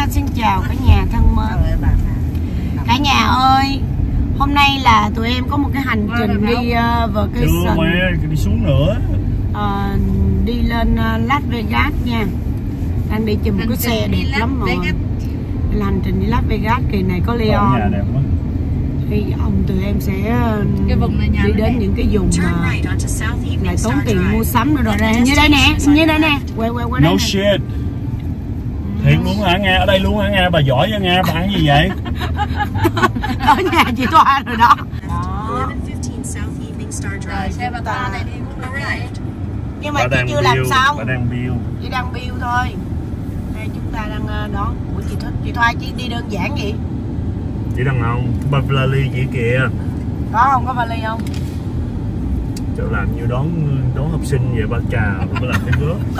xin chào cả nhà thân mến. Cả nhà ơi, hôm nay là tụi em có một cái hành trình đi vacation. Đi xuống nữa. Đi lên Las Vegas nha. Đang đi chùm cái xe đẹp lắm rồi. Là hành trình đi Las Vegas kỳ này có Leon. Hy vọng tụi em sẽ đi đến những cái vùng mà lại tốn tiền mua sắm nữa rồi. Như đây nè, như đây nè. Quay No đây shit. Thiệt luôn hả Nga? Ở đây luôn hả Nga? Bà giỏi vậy Nga? Bà ăn gì vậy? Ở nhà chị Thoa rồi đó. Rồi xe bà ta này đi cũng đúng rồi. Nhưng mà chị chưa làm xong. Bà đang build. Chị đang build thôi. Đây chúng ta đang đón. Ủa chị thích. Chị Thoa chỉ đi đơn giản vậy? Chị đằng nào? Bà vali chị kìa. Có không? Có vali không? Chỗ làm như đón học sinh vậy ba trà mới làm cái gớp.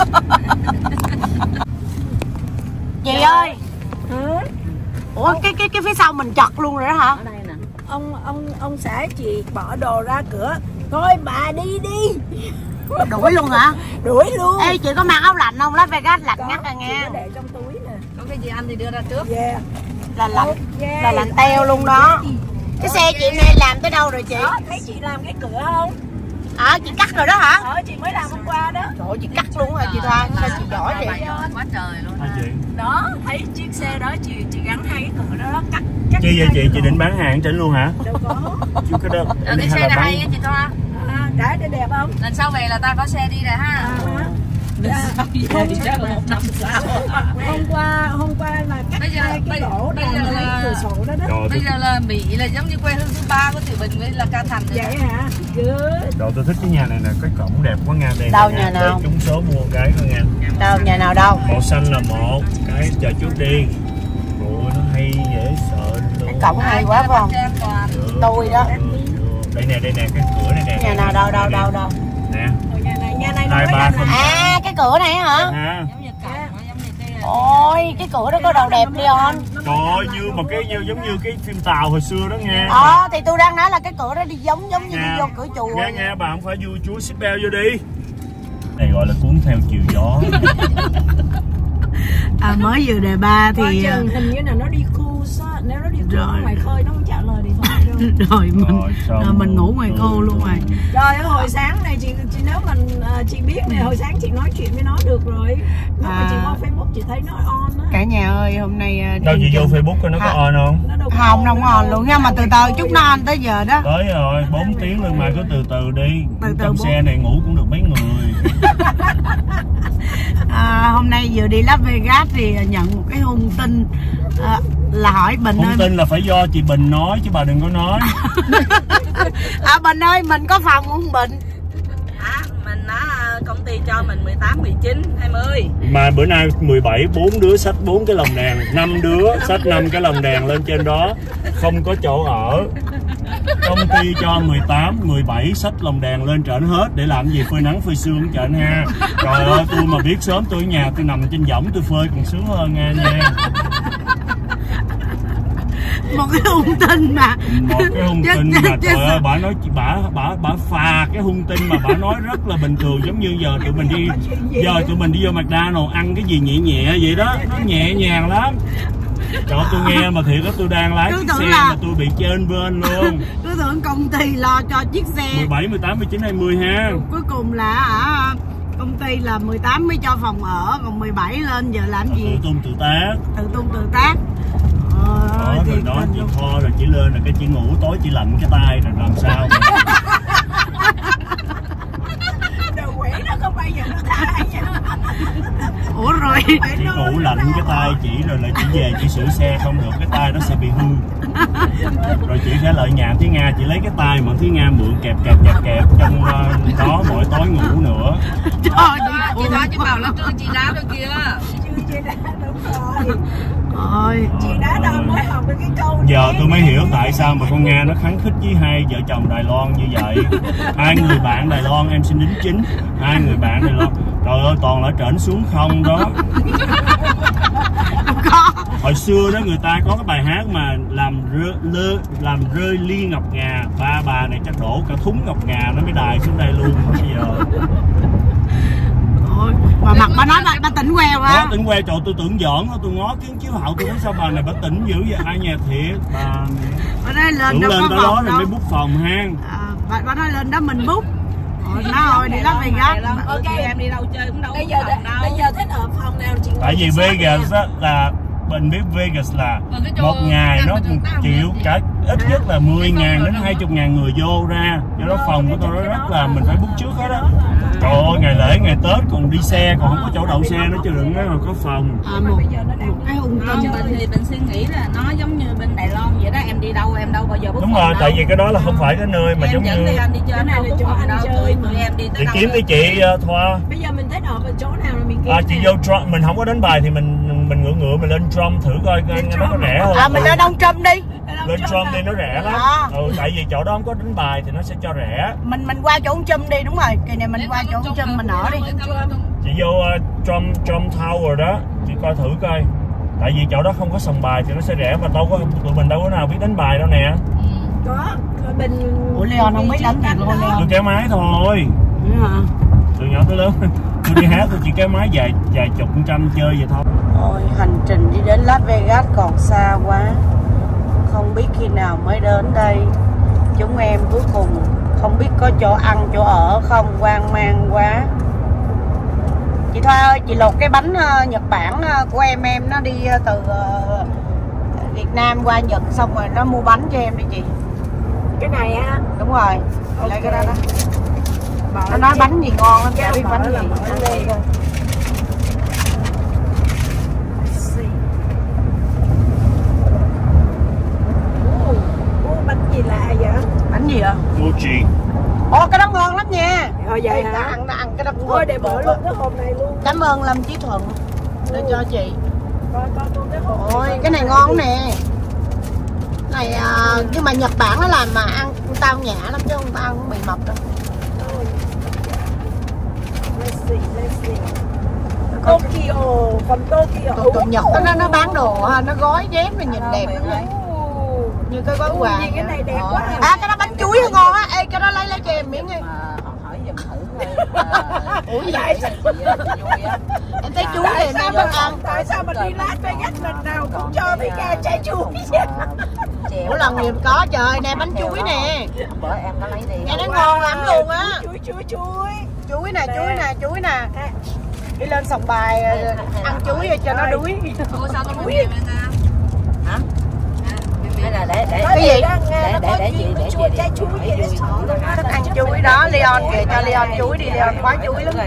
Chị ơi. Ủa cái phía sau mình chật luôn rồi đó hả? Ở đây nè. Ông xã chị bỏ đồ ra cửa. Thôi bà đi đi. Đuổi luôn hả? Đuổi luôn. Ê chị có mang áo lạnh không? Las Vegas lạnh ngắt rồi nghe. Chị để trong túi nè. Có cái gì anh thì đưa ra trước. Yeah. Là lạnh teo luôn đó. Cái xe chị này làm tới đâu rồi chị? Đó, thấy chị làm cái cửa không? Chị cắt rồi đó hả? Chị mới làm hôm qua đó. Trời ơi, chị cắt luôn hả chị Thoa? Sao chị giỏi vậy? Quá trời luôn. Chị? Đó, thấy chiếc xe đó chị gắn hai cái cửa đó cắt. Chi vậy chị định bán hàng trên luôn hả? Đâu có. Chứ cái đó. Cái xe này hay á chị Thoa. Đã đẹp không? Lần sau về là ta có xe đi rồi ha. Hôm qua là cắt hai cái lỗ để lấy cửa sổ đó đó. Bây giờ là Mỹ là giống như quê hương thứ ba của Thủy Bình với là Ca Thành. Vậy hả? Rồi tôi thích cái nhà này nè, cái cổng đẹp quá Nga. Đây đâu nhà nào? Trúng số mua cái thôi nha. Đâu nhà nào đâu? Màu xanh là một cái, chờ chút đi. Ủa nó hay dễ sợ luôn. Cái cổng hay quá phải không? Tôi đó. Đây nè cái cửa này nè. Nhà nào đâu. Nè. Nhà này 2308. Cái cửa này hả? Ôi cái cửa đó có đầu đẹp Leon. Trời ơi như một cái giống như cái phim Tàu hồi xưa đó nghe. Thì tôi đang nói là cái cửa đó đi giống như đi vô cửa chùa. Nghe bạn không phải vui chúa xích beo vô đi. Này gọi là cuốn theo chiều gió. Mới vừa đề ba thì hình như là nó đi cruise á, nếu nó đi cruise ngoài khơi nó không trả lời điện thoại đâu. Rồi mình ngủ ngoài cô luôn rồi. Trời ơi hồi sáng này chị nếu mình chị biết này hồi sáng chị nói chuyện với nó được rồi. Nếu mà chị qua Facebook chị thấy nó on á. Cả nhà ơi hôm nay đâu chị vô Facebook nó có on không? Không on luôn nha, mà từ từ chút nó on tới giờ đó. Tới rồi 4 tiếng luôn mà cứ từ từ đi. Trong xe này ngủ cũng được mấy người. Hôm nay vừa đi Las Vegas thì nhận một cái hung tin là hỏi Bình ơi. Hung tin là phải do chị Bình nói chứ bà đừng có nói. Bình ơi mình có phòng không Bình? Mình công ty cho mình 18, 19, 20. Mà bữa nay 17, 4 đứa xách 4 cái lồng đèn, 5 đứa xách 5 cái lồng đèn lên trên đó. Không có chỗ ở. Công ty cho 18, 17 xách lồng đèn lên trển hết để làm gì? Phơi nắng phơi sương trển ha. Trời ơi tôi mà biết sớm tôi ở nhà tôi nằm trên võng tôi phơi còn sướng hơn nha. Một cái hung tin mà. Một cái hung tin mà trời ơi bà nói bà phà cái hung tin mà bà nói rất là bình thường, giống như giờ tụi mình đi vô McDonald's ăn cái gì nhẹ nhẹ vậy đó, nó nhẹ nhàng lắm. Trời tôi nghe mà thiệt đó, tôi đang lái chiếc xe mà tôi bị trên bên luôn. Cứ tưởng công ty lo cho chiếc xe 17, 18, 19, 20 ha. Cuối cùng là công ty là 18 mới cho phòng ở, còn 17 lên giờ làm gì? Tự tung tự tác. Tự tác. Rồi đó chị kho rồi chị lên rồi cái chị ngủ tối chị lạnh cái tay rồi làm sao? Đồ quỷ nó không bao giờ nó tha nha. Ủa rồi chị ngủ lạnh cái tay chị rồi lại chị về chị sửa xe không được, cái tay nó sẽ bị hư. Rồi chị sẽ lại nhà Thúy Nga, chị lấy cái tay mà Thúy Nga mượn kẹp trong đó mỗi tối ngủ nữa. Trời chị nói chứ bảo là trưa chị đá đâu kia. Chị đá đúng rồi. Chị đá đâu mới học được cái câu này. Giờ tôi mới hiểu tại sao mà con Nga nó kháng khích với hai vợ chồng Đài Loan như vậy. Hai người bạn Đài Loan em xin đính chính. Hai người bạn Đài Loan. Trời ơi toàn là trển xuống không đó. Hồi xưa đó người ta có cái bài hát mà làm rơi ly ngọc ngà, ba bà này chắc đổ cả thúng ngọc ngà nó mới đài xuống đây luôn bây giờ. Ôi, mà mặt bà nói bà tỉnh queo á. Tỉnh queo, trời tôi tưởng giỡn, tôi ngó kiến chiếu hậu tôi thấy sao bà này bà tỉnh dữ vậy, ai nhà thiệt bà nói lên tưởng đâu lên có tới đó phòng rồi đâu. mới book phòng hang. Bà nói lên đó mình book. Nó ơi đi Las Vegas. Ok em đi đâu chơi cũng đâu. Bây giờ thích ở phòng nào chị? Tại vì Vegas á là mình biết Vegas là một ngày nó chịu cả ít nhất là 10.000 đến 20.000 người vô ra, do đó phòng của tôi nó rất là mình phải book trước hết đó. Trời ơi, ngày lễ ngày Tết còn đi xe còn không có chỗ đậu xe nữa chứ đừng nói mà có phòng. Một cái ung Không, mình thì mình suy nghĩ là nó giống như bên Đài Loan vậy đó, em đi đâu em đâu bao giờ book. Đúng rồi, tại vì cái đó là không phải cái nơi mà giống như em đi chơi nào chỗ anh chơi tụi em đi tới đâu. Chị kiếm với chị Thoa. Bây giờ mình thích ở chỗ nào là mình kiếm. Chị vô Trump, mình không có đánh bài thì mình ngựa mình lên Trump thử coi nó có rẻ không. mình lên Đông Trump đi. Lên Trump đi nó rẻ lắm. Tại vì chỗ đó không có đánh bài thì nó sẽ cho rẻ. Mình qua chỗ ông Trump đi, đúng rồi. Kỳ này mình qua chỗ ông Trump mình ở đi. Chị vô Trump Tower đó, chị coi thử coi. Tại vì chỗ đó không có sòng bài thì nó sẽ rẻ mà tụi mình đâu có nào biết đánh bài đâu nè. Có. Mình Ủa Leon không biết đánh tiền luôn Leon. Tôi kéo máy thôi. Từ nhỏ tới lớn tôi đi hát tôi chỉ kéo máy vài chục trăm chơi vậy thôi. Ôi hành trình đi đến Las Vegas còn xa quá. Không biết khi nào mới đến đây. Chúng em cuối cùng không biết có chỗ ăn chỗ ở không, hoang mang quá. Chị Thoa ơi, chị lột cái bánh Nhật Bản của em nó đi từ Việt Nam qua Nhật xong rồi nó mua bánh cho em đi chị. cái này á. Đúng rồi. Lấy cái đó đó. Nó nói bánh gì ngon lắm, chả biết bánh gì. Bánh gì lạ vậy? Bánh gì ạ? Mochi. Ồ cái đó ngon lắm nha. Vậy hả? Ăn cái đó cũng thôi để bữa luôn cái hộp này luôn. Cảm ơn Lâm Chí Thuận để cho chị. Coi luôn cái hộp. Ôi cái này ngon nè. Này nhưng mà Nhật Bản nó làm mà ăn tao nhã lắm chứ không ăn cũng bị mập đâu. Let's see. Tokyo, from Tokyo. Tụi Nhật nó bán đồ nó gói ghém là nhìn đẹp lắm vậy. Như cái gói quà. Cái này đẹp quá. Cái đó bánh chuối ngon á. Ê cái đó lấy cho em miếng đi. Hỏi giùm thử thôi. Ủa vậy? Em thấy chuối thì em bắt ăn. Tại sao mà đi Las Vegas lần nào cũng cho mấy ca trái chuối? Mỗi lần gì có trời nè bánh chuối nè. Bữa em có lấy đi. Nghe nó ngon lắm luôn á. Chuối Chuối nè. Đi lên sòng bài ăn chuối cho nó đuối. Ủa sao con em hả? Hay là để cái gì? Để chị trái chuối Thích ăn chuối đó, Leon kìa cho Leon chuối đi, Leon khoái chuối lắm.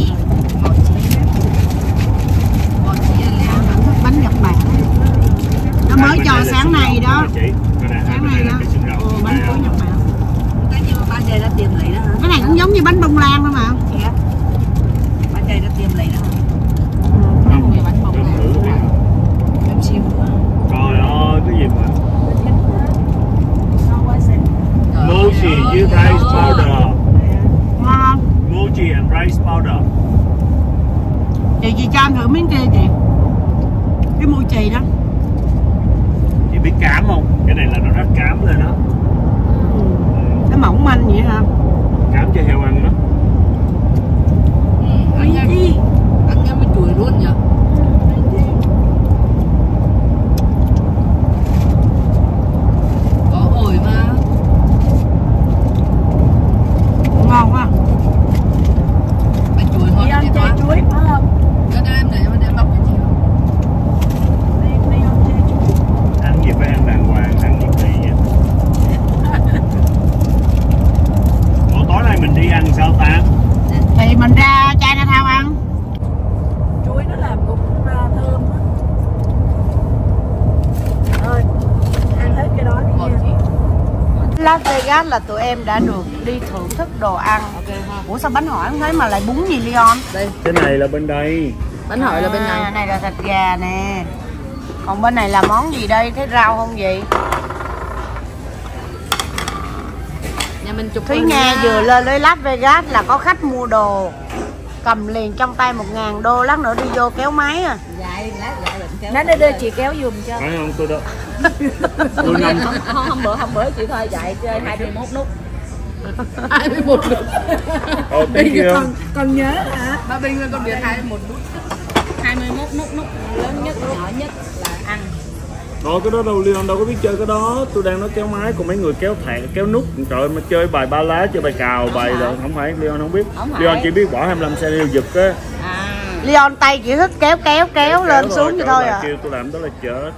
Bánh Nhật Bản. Nó mới cho sáng nay đó. Sáng nay đó. Bánh chuối Nhật Bản. Cái gì mà ba trời đã tìm lại đó hả? Cái này cũng giống như bánh bông lan thôi mà. Dạ. Ba trời đã tìm lại đó. Không, bánh bông lan. Em siêu. Trời ơi cái gì mà Mochi với rice powder. Ngon. Mochi and rice powder. Chị cho anh thử miếng kia chị. Cái mochi đó. Chị biết cám không? Cái này là nó rất cám lên đó. Nó mỏng manh vậy hả? Cám cho heo ăn đó. Ăn nha với chuối luôn nhỉ? Có ổi mà. Ngon quá. Bánh chuối ngon ăn quá. trái chuối phải không? Cho em để bóc cho chị. Ăn gì phải ăn đàng hoàng, ăn nhiệt vị vậy. Ủa tối nay mình đi ăn sao ta? Thì mình ra Chinatown ăn. Chuối nó làm cũng thơm á. Thôi, ăn hết cái đó đi nha. Las Vegas là tụi em đã được đi thưởng thức đồ ăn. Ủa sao bánh hỏi không thấy mà lại bún gì Leon? Đây. Cái này là bên đây. Bánh hỏi là bên này. Này là thịt gà nè. Còn bên này là món gì đây? Thấy rau không vậy? Nhà mình chụp Thúy Nga vừa lên tới Las Vegas là có khách mua đồ. Cầm liền trong tay 1.000 đô, lát nữa đi vô kéo máy à. Dạ, lát định kéo. Nó đưa chị kéo giùm cho. Phải không tôi nằm Hôm bữa chị thôi dạy chơi 21 nút. 21 nút. Thank you. Còn nhớ hả? Bà Bình là con biết 21 nút. 21 nút lớn nhất, nhỏ nhất là ăn. Rồi cái đó đâu, Leon đâu có biết chơi cái đó. Tôi đang nói kéo máy, còn mấy người kéo thẻ, kéo nút. Trời ơi, mà chơi bài ba lá, chơi bài cào, bài rồi không phải. Leon không biết. Leon chỉ biết bỏ 25 cm giật á. Leon tay chỉ thích kéo lên xuống vậy thôi à. Kêu tôi làm đó là chết.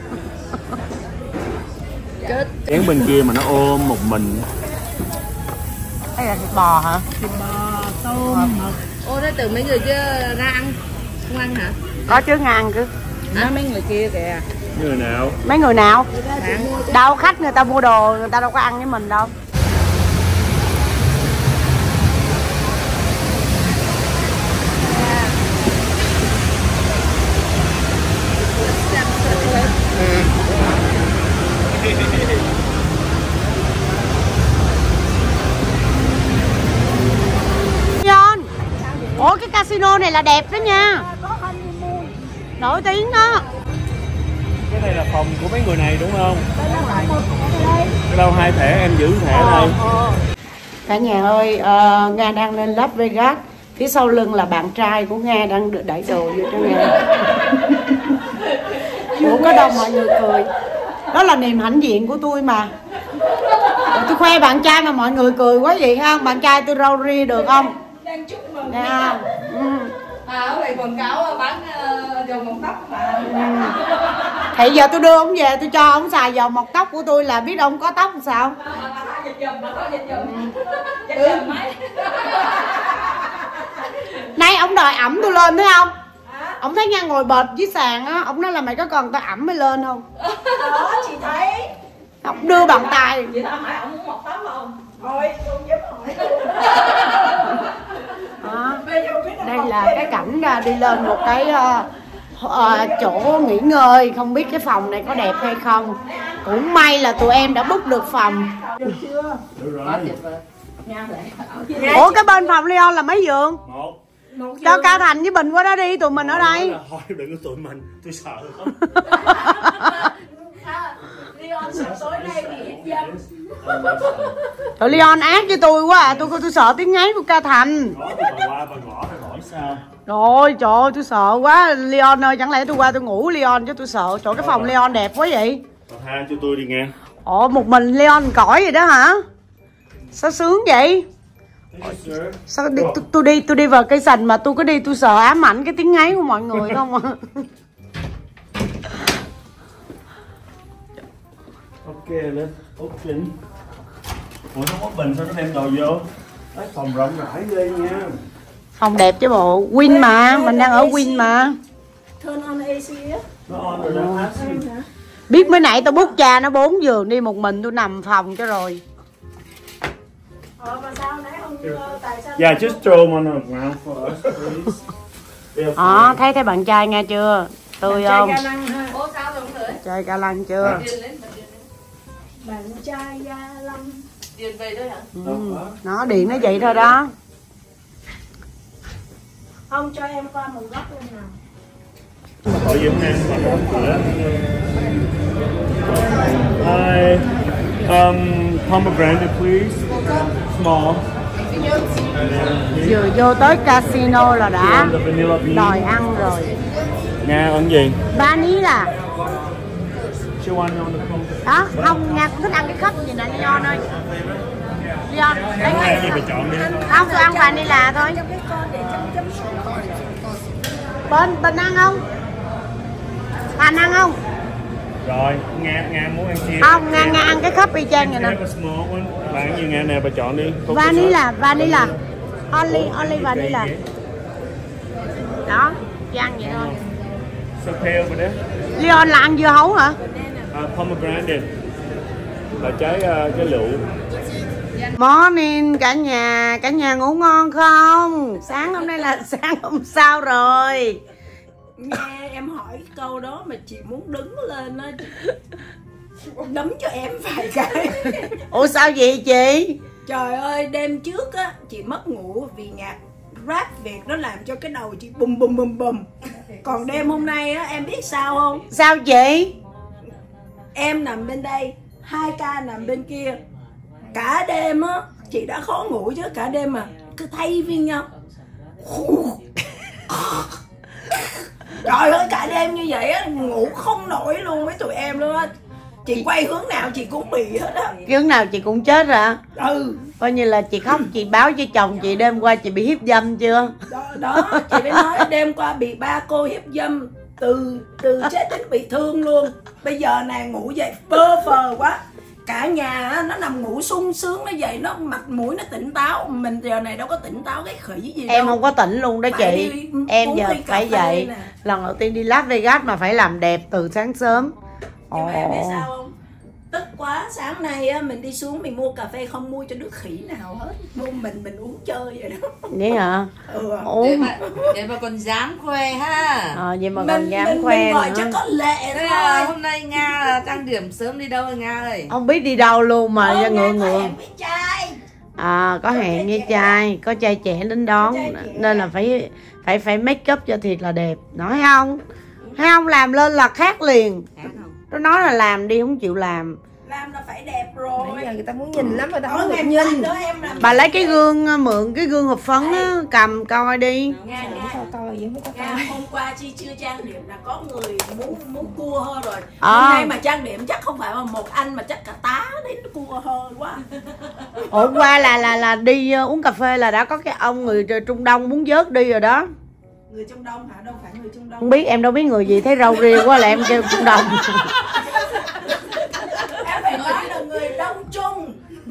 Chén bên kia mà nó ôm một mình. Đây là thịt bò hả? Thịt bò, tôm, mực. Ô, thế từ mấy người kia ra ăn, không ăn hả? Có chứ, ngang chứ. Nói mấy người kia kìa. Người nào? Mấy người nào? Đâu, khách người ta mua đồ, người ta đâu có ăn với mình đâu. John, ủa cái casino này là đẹp đó nha, nổi tiếng đó. Cái này là phòng của mấy người này đúng không? Cái đâu 2 thẻ, em giữ thẻ này. Cả nhà ơi, Nga đang lên Las Vegas. Phía sau lưng là bạn trai của Nga đang đẩy đồ vô cho Nga. Ủa có đâu mọi người cười. Đó là niềm hãnh diện của tôi mà. Tôi khoe bạn trai mà mọi người cười quá vậy không? Bạn trai tôi râu ria được không? Đang chúc mừng. Nghe không? Ở đây quảng cáo bán dầu mọc tóc mà. Thì giờ tôi đưa ông về, tôi cho ông xài dầu mọc tóc của tôi là biết ông có tóc làm sao. Nay ông đòi ẩm tôi lên thấy không? Ông thấy Nga ngồi bệt dưới sàn á, ông nói là mày có cần tao ẩm mới lên không? Đó, chị thấy. Ông đưa bàn tay. Chị tao hỏi ông muốn mọc tóc không? Thôi, tôi giúp hỏi. Đây là cái cảnh đi lên một cái chỗ nghỉ ngơi. Không biết cái phòng này có đẹp hay không. Cũng may là tụi em đã book được phòng. Được rồi. Ủa cái bên phòng Leon là mấy giường? Một. Cho Ca Thành với Bình qua đó đi, tụi mình ở đây. Thôi đừng có tụi mình, tôi sợ lắm. Leon sợ tối nay bị hiếp dâm. Tụi Leon ác với tôi quá à, tôi sợ tiếng ngáy của Ca Thành. Có thì bà qua bà gõ bà hỏi sao? Rồi trời ơi tôi sợ quá. Leon ơi, chẳng lẽ tôi qua tôi ngủ Leon chứ tôi sợ. Trời, cái phòng Leon đẹp quá vậy. Bà tha cho tôi đi nghe. Ồ, một mình Leon cõi vậy đó hả? Sao sướng vậy? Sao tôi đi vào cây sành mà tôi có đi tôi sợ ám ảnh cái tiếng ngáy của mọi người không à? Ok lên, open. Ủa sao có bình sao nó đem đồ vô? Đấy, phòng rộng rãi ghê nha. Phòng đẹp chứ bộ. Win mà, mình đang ở Win mà. Turn on AC á. Nó on rồi đó. Biết mới nãy tôi book cha nó 4 giường đi một mình tôi nằm phòng cho rồi. Mà sao nãy không tại sao? Yeah, just throw them on the ground for us, please. Thấy bạn trai nghe chưa? Tươi không? Ô sao rồi không Chơi ca lăng chưa? Bạn trai Gia Lâm. Điền về thôi hả? Nó điện nó vậy thôi đó. Ông cho em qua một góc em nào. Hỏi Diễm Nam mở cửa. Hi. Pomegranate please. Small. Vừa vô tới casino là đã đòi ăn rồi. Nga ăn gì? Vanilla. Đó, không, Nga cũng thích ăn cái khắp gì nè Leon ơi. Leon, lấy cái gì bà chọn đi. Không, tôi ăn vanilla thôi. Bên ăn không? Thành ăn không? Rồi, Nga muốn ăn chia. Không, Nga ăn cái khắp y chang vậy nè. Bạn gì Nga nè, bà chọn đi. Vanilla. Only vanilla. Đó, chỉ ăn vậy thôi. So pale mà đấy. Leon là ăn dưa hấu hả? Pomegranate. Là trái lựu. Morning cả nhà ngủ ngon không? Sáng hôm nay là sáng hôm sau rồi. Nghe em hỏi câu đó mà chị muốn đứng lên á, đấm cho em vài cái. Ủa sao vậy chị? Trời ơi, đêm trước á chị mất ngủ vì nhạc rap Việt nó làm cho cái đầu chị bùm bùm bùm bùm. Còn đêm hôm nay á em biết sao không? Sao chị? Em nằm bên đây, 2 ca nằm bên kia. Cả đêm á Chị đã khó ngủ chứ, cả đêm mà cứ thay phiên nhau. Trời ơi, cả đêm như vậy á, ngủ không nổi luôn với tụi em luôn á. Chị quay hướng nào chị cũng bị hết á. Hướng nào chị cũng chết hả? Ừ. Coi như là chị khóc, chị báo với chồng chị đêm qua chị bị hiếp dâm chưa? Đó, chị mới nói đêm qua bị ba cô hiếp dâm, từ chết đến bị thương luôn. Bây giờ nè ngủ dậy bơ phờ quá. Cả nhà nó nằm ngủ sung sướng, nó dậy nó mặt mũi nó tỉnh táo. Mình giờ này đâu có tỉnh táo cái khỉ gì đâu. Em không có tỉnh luôn đó chị. Em giờ phải dậy. Lần đầu tiên đi Las Vegas mà phải làm đẹp từ sáng sớm. Nhưng mà em biết sao không? Tức quá, sáng nay á, mình đi xuống mình mua cà phê không mua cho đứa khỉ nào hết. Mua mình uống chơi vậy đó. Vậy hả? Ừ. Vậy mà còn dám khoe ha. Vậy mà còn dám khoe mình gọi nữa. cho có lệ thôi. Hôm nay Nga là trang điểm sớm đi đâu rồi Nga ơi? Không biết đi đâu luôn mà ra ngựa. Có hẹn với trai, có trai trẻ đến đón nên là phải make up cho thiệt là đẹp. Nói không? Thấy không, làm lên là khác liền. Nó nói là làm đi không chịu làm. Làm là phải đẹp rồi. Bây giờ người ta muốn nhìn lắm rồi ta không được nhìn. Bà lấy cái gương, mượn cái gương hộp phấn á, cầm coi đi. Nga, hôm qua Chi chưa trang điểm là có người muốn cua hơn rồi. Hôm nay mà trang điểm chắc không phải là một anh mà chắc cả tá đến cua hơn quá. Hôm qua là đi uống cà phê là đã có cái ông người Trung Đông muốn vớt đi rồi đó. Người Trung Đông hả? Đâu phải người Trung Đông. Không biết, em đâu biết người gì, thấy râu ria quá là em kêu Trung Đông. Em phải nói là người Đông Trung.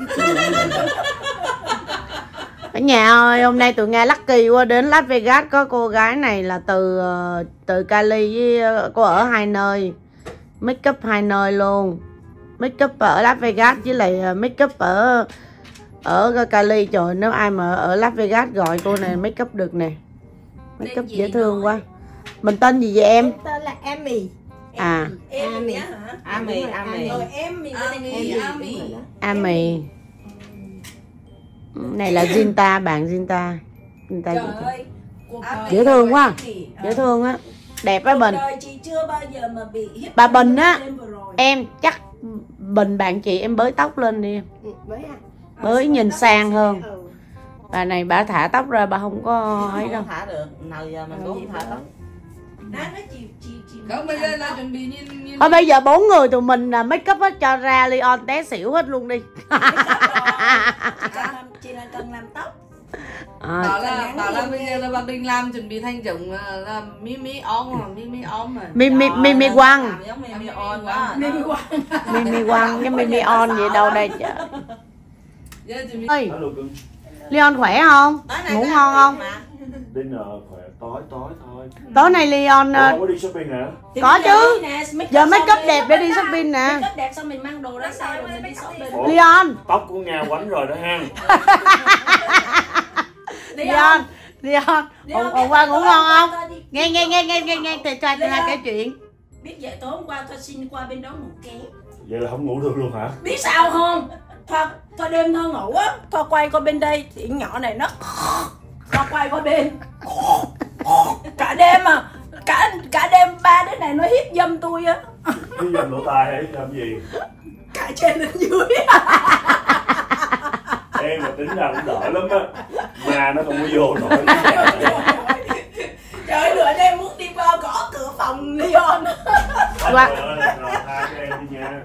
Ở nhà ơi, hôm nay tụi Nga lucky quá, đến Las Vegas có cô gái này là từ Cali, với cô ở hai nơi, make up hai nơi luôn, make up ở Las Vegas với lại make up ở Cali. Trời, nếu ai mà ở Las Vegas gọi cô này make up được nè, make up dễ thương quá. Mình tên gì vậy em? Tên là Amy. Amy hả? Amy. Amy. Này là Zinta, bạn Zinta. Trời ơi, dễ thương quá, dễ thương á, đẹp á Bình. Chị chưa bao giờ mà bị hiếp. Bà Bình á, em chắc Bình bạn chị em bới tóc lên đi, bới nhìn sang hơn. Bà này bà thả tóc ra, bà không có ấy đâu. Không thả được, nào giờ mình cũng thả tóc. Không, bây giờ là chuẩn bị nhìn. Thôi bây giờ 4 người tụi mình là make up hết cho ra Leon té xỉu hết luôn đi. Chị là cần làm tóc. Bảo là bây giờ là bà Bình làm chuẩn bị thành giống là Mimi On mà Mimi Quang. Giống Mimi On đó. Mimi Quang với Mimi On vậy đâu đây trời. Ơi, Leon khỏe không? Ngủ ngon không? Dinner khỏe, tối thôi. Tối nay Leon có đi shopping hả? có chứ. Giờ make up đẹp để đi shopping nè. Make up đẹp xong mình mang đồ ra sau rồi mình đi shopping. Leon. Tóc của Nga quánh rồi đó ha. Leon. Hôm qua ngủ ngon không? Nghe thì cho kể chuyện. Biết vậy tối hôm qua tôi xin qua bên đó ngủ ké. Vậy là không ngủ được luôn hả? Biết sao không? Thôi đêm thôi ngủ á, thôi quay qua bên đây thì nhỏ này nó quay qua bên. Cả đêm mà, cả đêm ba đứa này nó hiếp dâm tôi á. Hiếp dâm lỗ tai hay làm gì? Cả trên đến dưới. Em mà tính ra cũng đỡ lắm á, mà nó không có vô nổi. Trời ơi, lựa em muốn đi qua gõ cửa phòng Leon. Rồi tha cho em đi nha.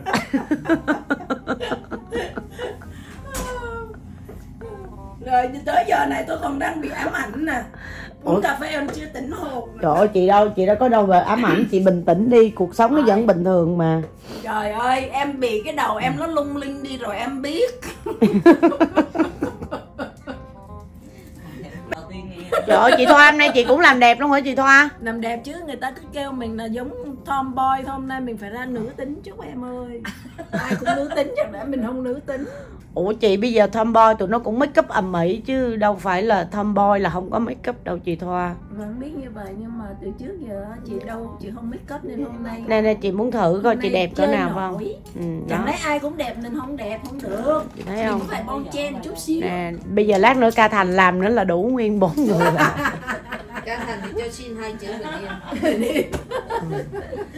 Rồi tới giờ này tôi còn đang bị ám ảnh nè. Uống cà phê em chưa tỉnh hồn. Trời ơi, chị đâu có đâu về ám ảnh, chị bình tĩnh đi, cuộc sống nó vẫn bình thường mà. Trời ơi, em bị cái đầu em nó lung linh đi rồi em biết. Trời ơi, chị Thoa hôm nay chị cũng làm đẹp luôn hả chị Thoa? Làm đẹp chứ, người ta cứ kêu mình là giống tomboy, hôm nay mình phải ra nữ tính chút em ơi. Ai cũng nữ tính chẳng lẽ mình không nữ tính. Ủa chị, bây giờ tomboy tụi nó cũng make up ầm ĩ chứ đâu phải là tomboy là không có make up đâu chị Thoa. Vẫn biết như vậy nhưng mà từ trước giờ chị không make up nên hôm nay. Nên chị muốn thử coi chị đẹp cỡ nào không? Chẳng lẽ ai cũng đẹp nên không đẹp không được. Chị thấy không? Mình phải bon chen chút xíu. Nè, bây giờ lát nữa Ca Thành làm nữa là đủ nguyên 4 người rồi. Ca Thành thì cho xin 2 chữ bình yên.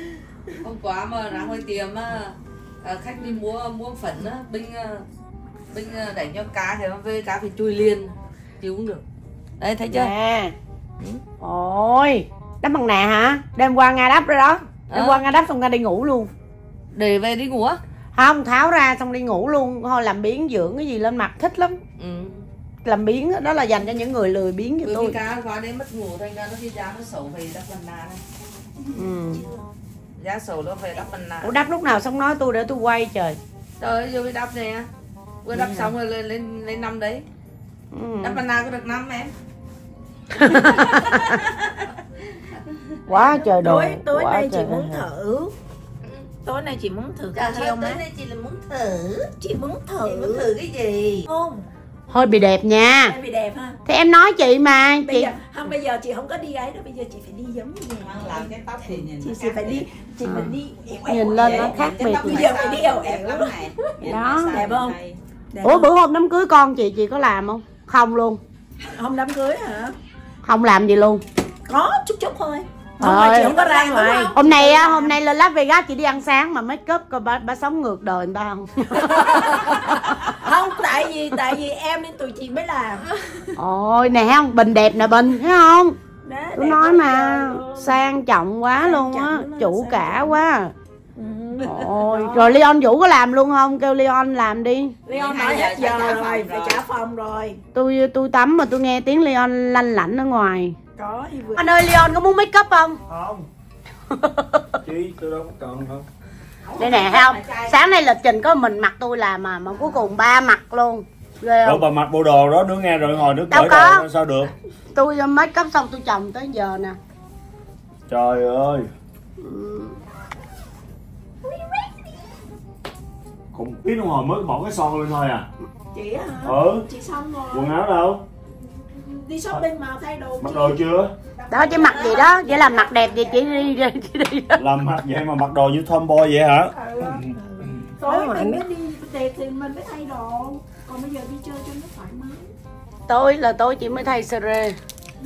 Hôm qua mà ra ngoài tiệm khách đi mua phấn á, Bình Mình đánh cho cá thì nó về cá phải chui liền chứ cũng được. Đấy thấy chưa? Nè. Ôi, đắp bằng nè hả? Đêm qua Nga đắp rồi đó. Đêm qua Nga đắp xong Nga đi ngủ luôn. Để về đi ngủ á? Không, tháo ra xong đi ngủ luôn. Thôi làm biếng dưỡng cái gì lên mặt thích lắm. Làm biếng đó là dành cho những người lười biếng như tôi. Vì cá qua đêm mất ngủ thành ra nó cái giá nó xấu về đắp bằng nà này. Giá xấu nó về đắp bằng nà. Ủa đắp lúc nào xong nói tôi để tôi quay trời. Trời ơi, vô đi đắp nè. Vừa đắp xong rồi lên năm đấy. Đắp bằng nà có được 5 em. Quá trời đồ. Tối nay chị muốn thử. Tối nay chị muốn thử Trời ơi, tối tối nay chị là muốn thử. Chị muốn thử. Chị muốn thử cái gì? Không. Thôi bị đẹp nha. Em bị đẹp ha. Thì em nói chị mà. Bây giờ chị không có đi ấy đâu, bây giờ chị phải đi giống như vậy. Làm cái tóc thì nhìn Chị phải đi, chị phải đi nhìn lên nó khác biệt. Bây giờ phải đi ẻo đó. Đẹp không? Đẹp Ủa không? bữa hôm đám cưới con chị có làm không? Không luôn. Hôm đám cưới hả? Không làm gì luôn. Có chút thôi. Chị không có ra ngoài. Hôm nay lên Las Vegas chị đi ăn sáng mà make up coi bà sống ngược đời người ta không? Không, tại vì em nên tụi chị mới làm. Ôi nè thấy không, Bình đẹp nè Bình, thấy không? Đó, Tôi nói mà sang trọng quá luôn á, chủ cả quá. Ôi, rồi Leon Vũ có làm luôn không? Kêu Leon làm đi. Leon nói hết giờ rồi, phải trả phòng rồi. Tôi tắm mà tôi nghe tiếng Leon lanh lảnh ở ngoài. Có gì vừa. Anh ơi Leon có muốn make up không? Không. Chị tôi đâu có cần không. Đây nè thấy không? Sáng nay lịch trình có mình mặc tôi làm mà cuối cùng ba mặc luôn. Ghê Đâu không? bà mặc bộ đồ đó đứa nghe rồi ngồi đứa Đâu cởi có. đồ sao được. Tôi make up xong tôi chồng tới giờ nè. Trời ơi. Cũng biết đồng hồ mới bỏ cái son lên thôi à. Chị hả? Chị xong rồi. Quần áo đâu? Đi shopping mà thay đồ. Mặc đồ chưa? Đó chứ mặc gì đó, vậy là mặc đẹp vậy chị đi. Làm mặt vậy mà mặc đồ như tomboy vậy hả? Tối mình mới đi đẹp thì mình mới thay đồ. Còn bây giờ đi chơi cho nó thoải mái. Tối chị mới thay sere.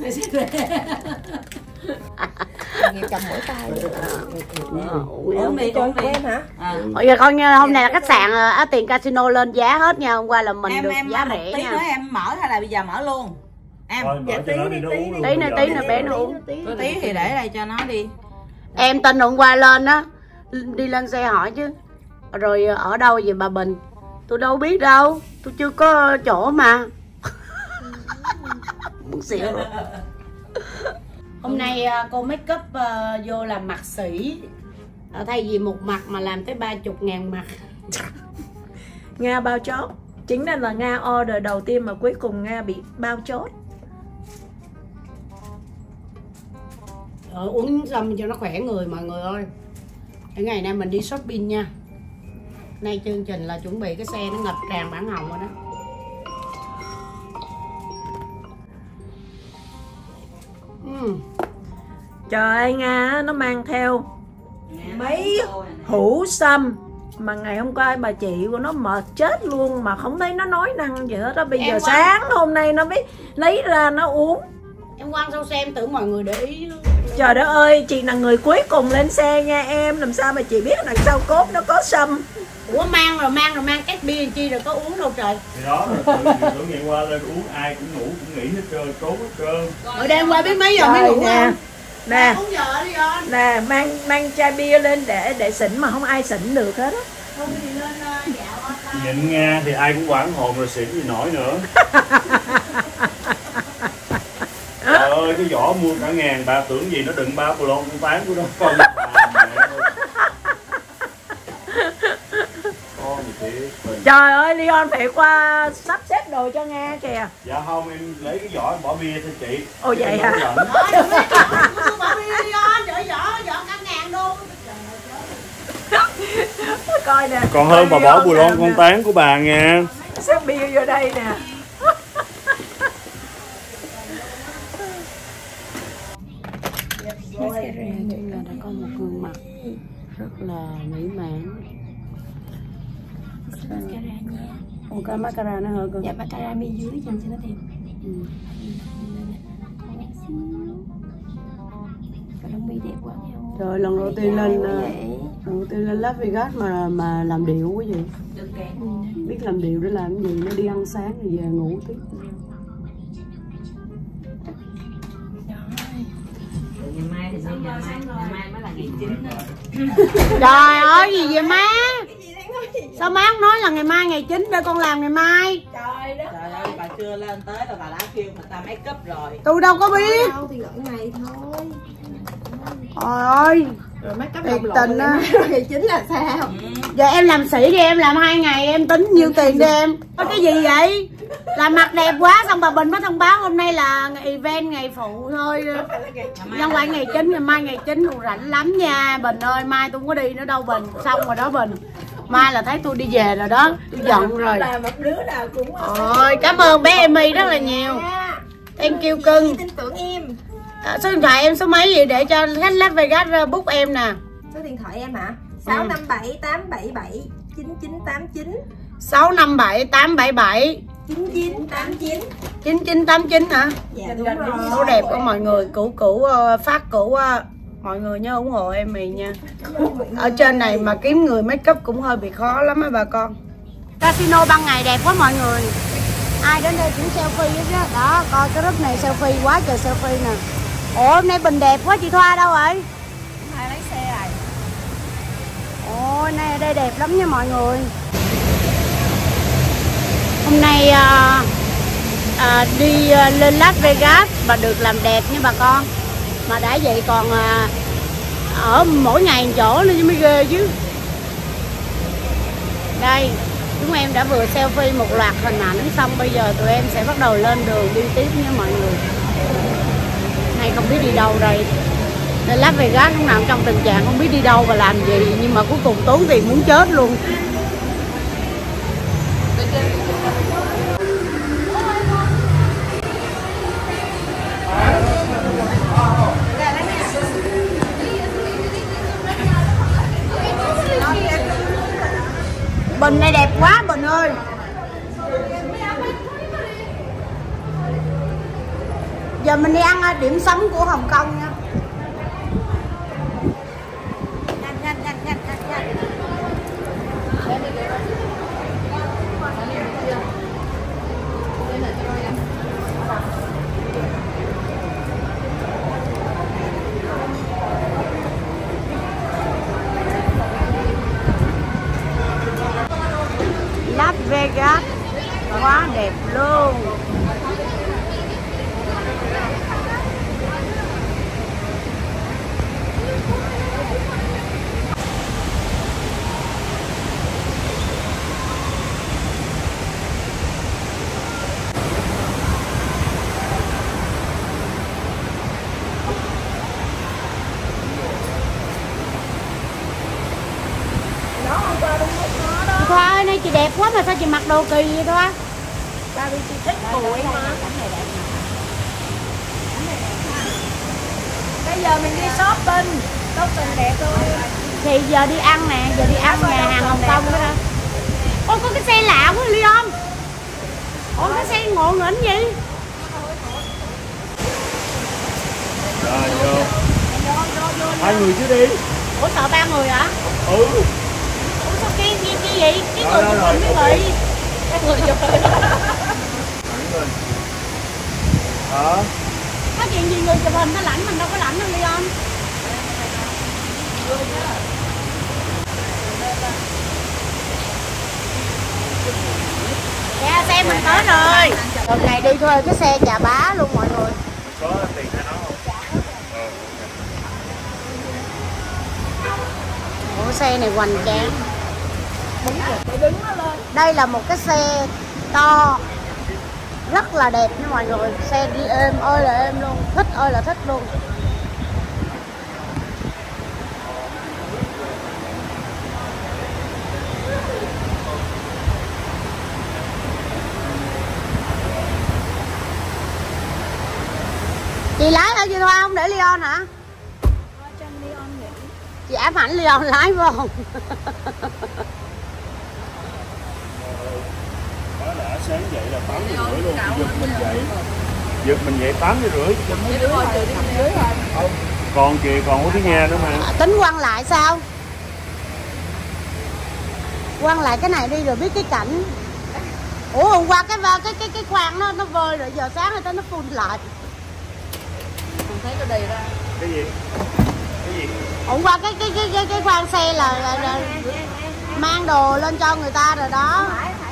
Nghiệp cầm mỗi tay. Uống đi chơi của em hả? Bây giờ con hôm nay là khách sạn tiền casino lên giá hết nha, hôm qua là mình được giá rẻ tí nha. nữa em mở hay là bây giờ mở luôn? Em Thôi, mở cho nó đi, nó uống luôn. Tí nữa bé nó uống. tí thì để đây cho nó đi. Em tin hôm qua lên á, đi lên xe hỏi chứ. Rồi ở đâu vậy bà Bình? Tôi đâu biết đâu, tôi chưa có chỗ mà. Muốn xỉu rồi. Hôm nay cô make up vô làm mặt sĩ. Thay vì một mặt mà làm tới 30.000 mặt. Nga bao chốt. Chính là Nga order đầu tiên mà cuối cùng Nga bị bao chốt. Uống xong cho nó khỏe người mọi người ơi. Cái ngày nay mình đi shopping nha. Nay chương trình là chuẩn bị cái xe nó ngập tràn bản hồng rồi đó. Trời ơi Nga nó mang theo mấy hũ sâm mà ngày hôm qua bà chị của nó mệt chết luôn mà không thấy nó nói năng gì hết đó. Bây giờ sáng hôm nay nó mới lấy ra nó uống. Em quăng sau xe em tưởng mọi người để ý. Trời đất ơi, chị là người cuối cùng lên xe nha em. Làm sao mà chị biết đằng sau cốt nó có sâm. Ủa mang rồi két bia chi rồi có uống đâu trời. Thì đó, tự nhiên qua lên uống ai cũng ngủ cũng nghỉ hết trơn, trốn hết trơn. Ở đêm qua biết mấy giờ mới ngủ nè. không? Nè, giờ đi rồi. nè mang chai bia lên để xỉn mà không ai xỉn được hết á. Không thì lên dạo. Nhịn Nga thì ai cũng quảng hồn rồi xỉn gì nổi nữa. Trời ơi cái vỏ mua cả ngàn bà tưởng gì nó đựng 3 lon con tán của nó không. Con thiệt. Trời ơi Leon phải qua sắp xếp đồ cho Nga kìa. Dạ không em lấy cái vỏ em bỏ bia cho chị. Ồ vậy hả? Bỏ bia đi con, vỏ cả ngàn đô. Coi nè. Còn hơn bà bỏ bùi lon con tán của bà nha. Xếp bia vô đây nè. Chung là đã có một gương mặt rất là mỹ mãn. Ủa cái mascara nó hơi cơ. Dạ mascara mi dưới dành cho nó đẹp. Còn lông mi đẹp quá nhau. Trời lần đầu tiên lên Las Vegas mà làm điệu quá vậy. Đừng kẹt. biết làm điều để làm gì, nó đi ăn sáng rồi về ngủ tiếp. Ngày mai thì sao? Ngày mai mới là ngày chính đó. Trời ơi gì vậy má? Sao má không nói là ngày mai ngày 9 để con làm ngày mai? Trời ơi, bà chưa lên tới là bà đã kêu người ta make up rồi. Tôi đâu có biết. Đâu thì gửi ngày thôi. Trời ơi. Rồi make up Thiệt tình á. ngày 9 là sao? Giờ em làm sĩ đi, em làm 2 ngày em tính nhiêu tiền đi em. Có cái gì vậy? Làm mặt đẹp quá xong bà Bình mới thông báo hôm nay là event ngày phụ thôi. Nhân phải ngày 9, ngày mai ngày 9 còn rảnh lắm nha Bình ơi, mai tôi không có đi nữa đâu Bình. Xong rồi đó Bình. Mai là thấy tôi đi về rồi đó, tôi giận rồi. Là một đứa nào cũng Ôi, cảm ơn bé Emi rất là nhiều. Thank you cưng. Tin tưởng em. Số điện thoại em số mấy vậy để cho khách Las Vegas book em nè. Số điện thoại em hả? 657 877 9989 657 877 9989. 9989 hả? Dạ đúng rồi. Số đẹp của mọi người, cũ phát cũ mọi người nhớ ủng hộ em mì nha. Ở trên này mà kiếm người make up cũng hơi bị khó lắm á bà con. Casino ban ngày đẹp quá mọi người. Ai đến đây cũng selfie hết đó. Đó, coi cái group này selfie quá trời selfie nè. Ủa hôm nay Bình đẹp quá, chị Thoa đâu rồi? Hai lái xe rồi. Ôi nay ở đây đẹp lắm nha mọi người. Hôm nay đi lên Las Vegas và được làm đẹp nha bà con. Mà đã vậy còn ở mỗi ngày một chỗ nên mới ghê chứ. Đây, chúng em đã vừa selfie một loạt hình ảnh xong bây giờ tụi em sẽ bắt đầu lên đường đi tiếp nha mọi người. Nay không biết đi đâu rồi. Nên Las Vegas lúc nào trong tình trạng không biết đi đâu và làm gì, nhưng mà cuối cùng tốn tiền muốn chết luôn. Bình này đẹp quá Bình ơi. Giờ mình đi ăn điểm sống của Hồng Kông nha. Las Vegas quá đẹp luôn. Thoa ơi, nay chị đẹp quá mà sao chị mặc đồ kỳ vậy Thoa? Ba đi chị thích tuổi mà. Bây giờ mình đi shopping đẹp thôi. Thì giờ đi ăn nè, giờ đi ăn nhà hàng Hồng Kông đó hả? Ôi có cái xe lạ quá Leon. Ôi cái xe ngộ nghĩnh gì? Rồi vô. Hai người chứ đi. Ủa sợ 3 người hả? Ừ. Ủa sao kia vậy? Cái người chụp hình mới bị. Cái người chụp hình. Hả? Có chuyện gì người chụp hình nó lãnh mình đâu có lãnh đâu Leon. Dạ xe mình tới rồi. Lần này đi thuê cái xe Chà Bá luôn mọi người. Có tiền cho nó không? Ủa xe này hoành tráng. Đây là một cái xe to rất là đẹp nha mọi người. Xe đi êm ơi là êm luôn, thích ơi là thích luôn. Chị lái ở Duy Thoa không để Leon hả? Chị ám ảnh Leon lái vô. Đó đã sáng dậy là 8:30 luôn, giật mình dậy 8:30. Còn kìa, còn có cái nghe nữa mà. Tính quăng lại sao? Quăng lại cái này đi rồi biết cái cảnh. Ủa hôm qua cái khoang nó vơi rồi, giờ sáng người ta nó phun lại. Không thấy cái đầy ra. Cái gì? Cái gì? Hôm qua cái khoang xe là mang đồ lên cho người ta rồi đó.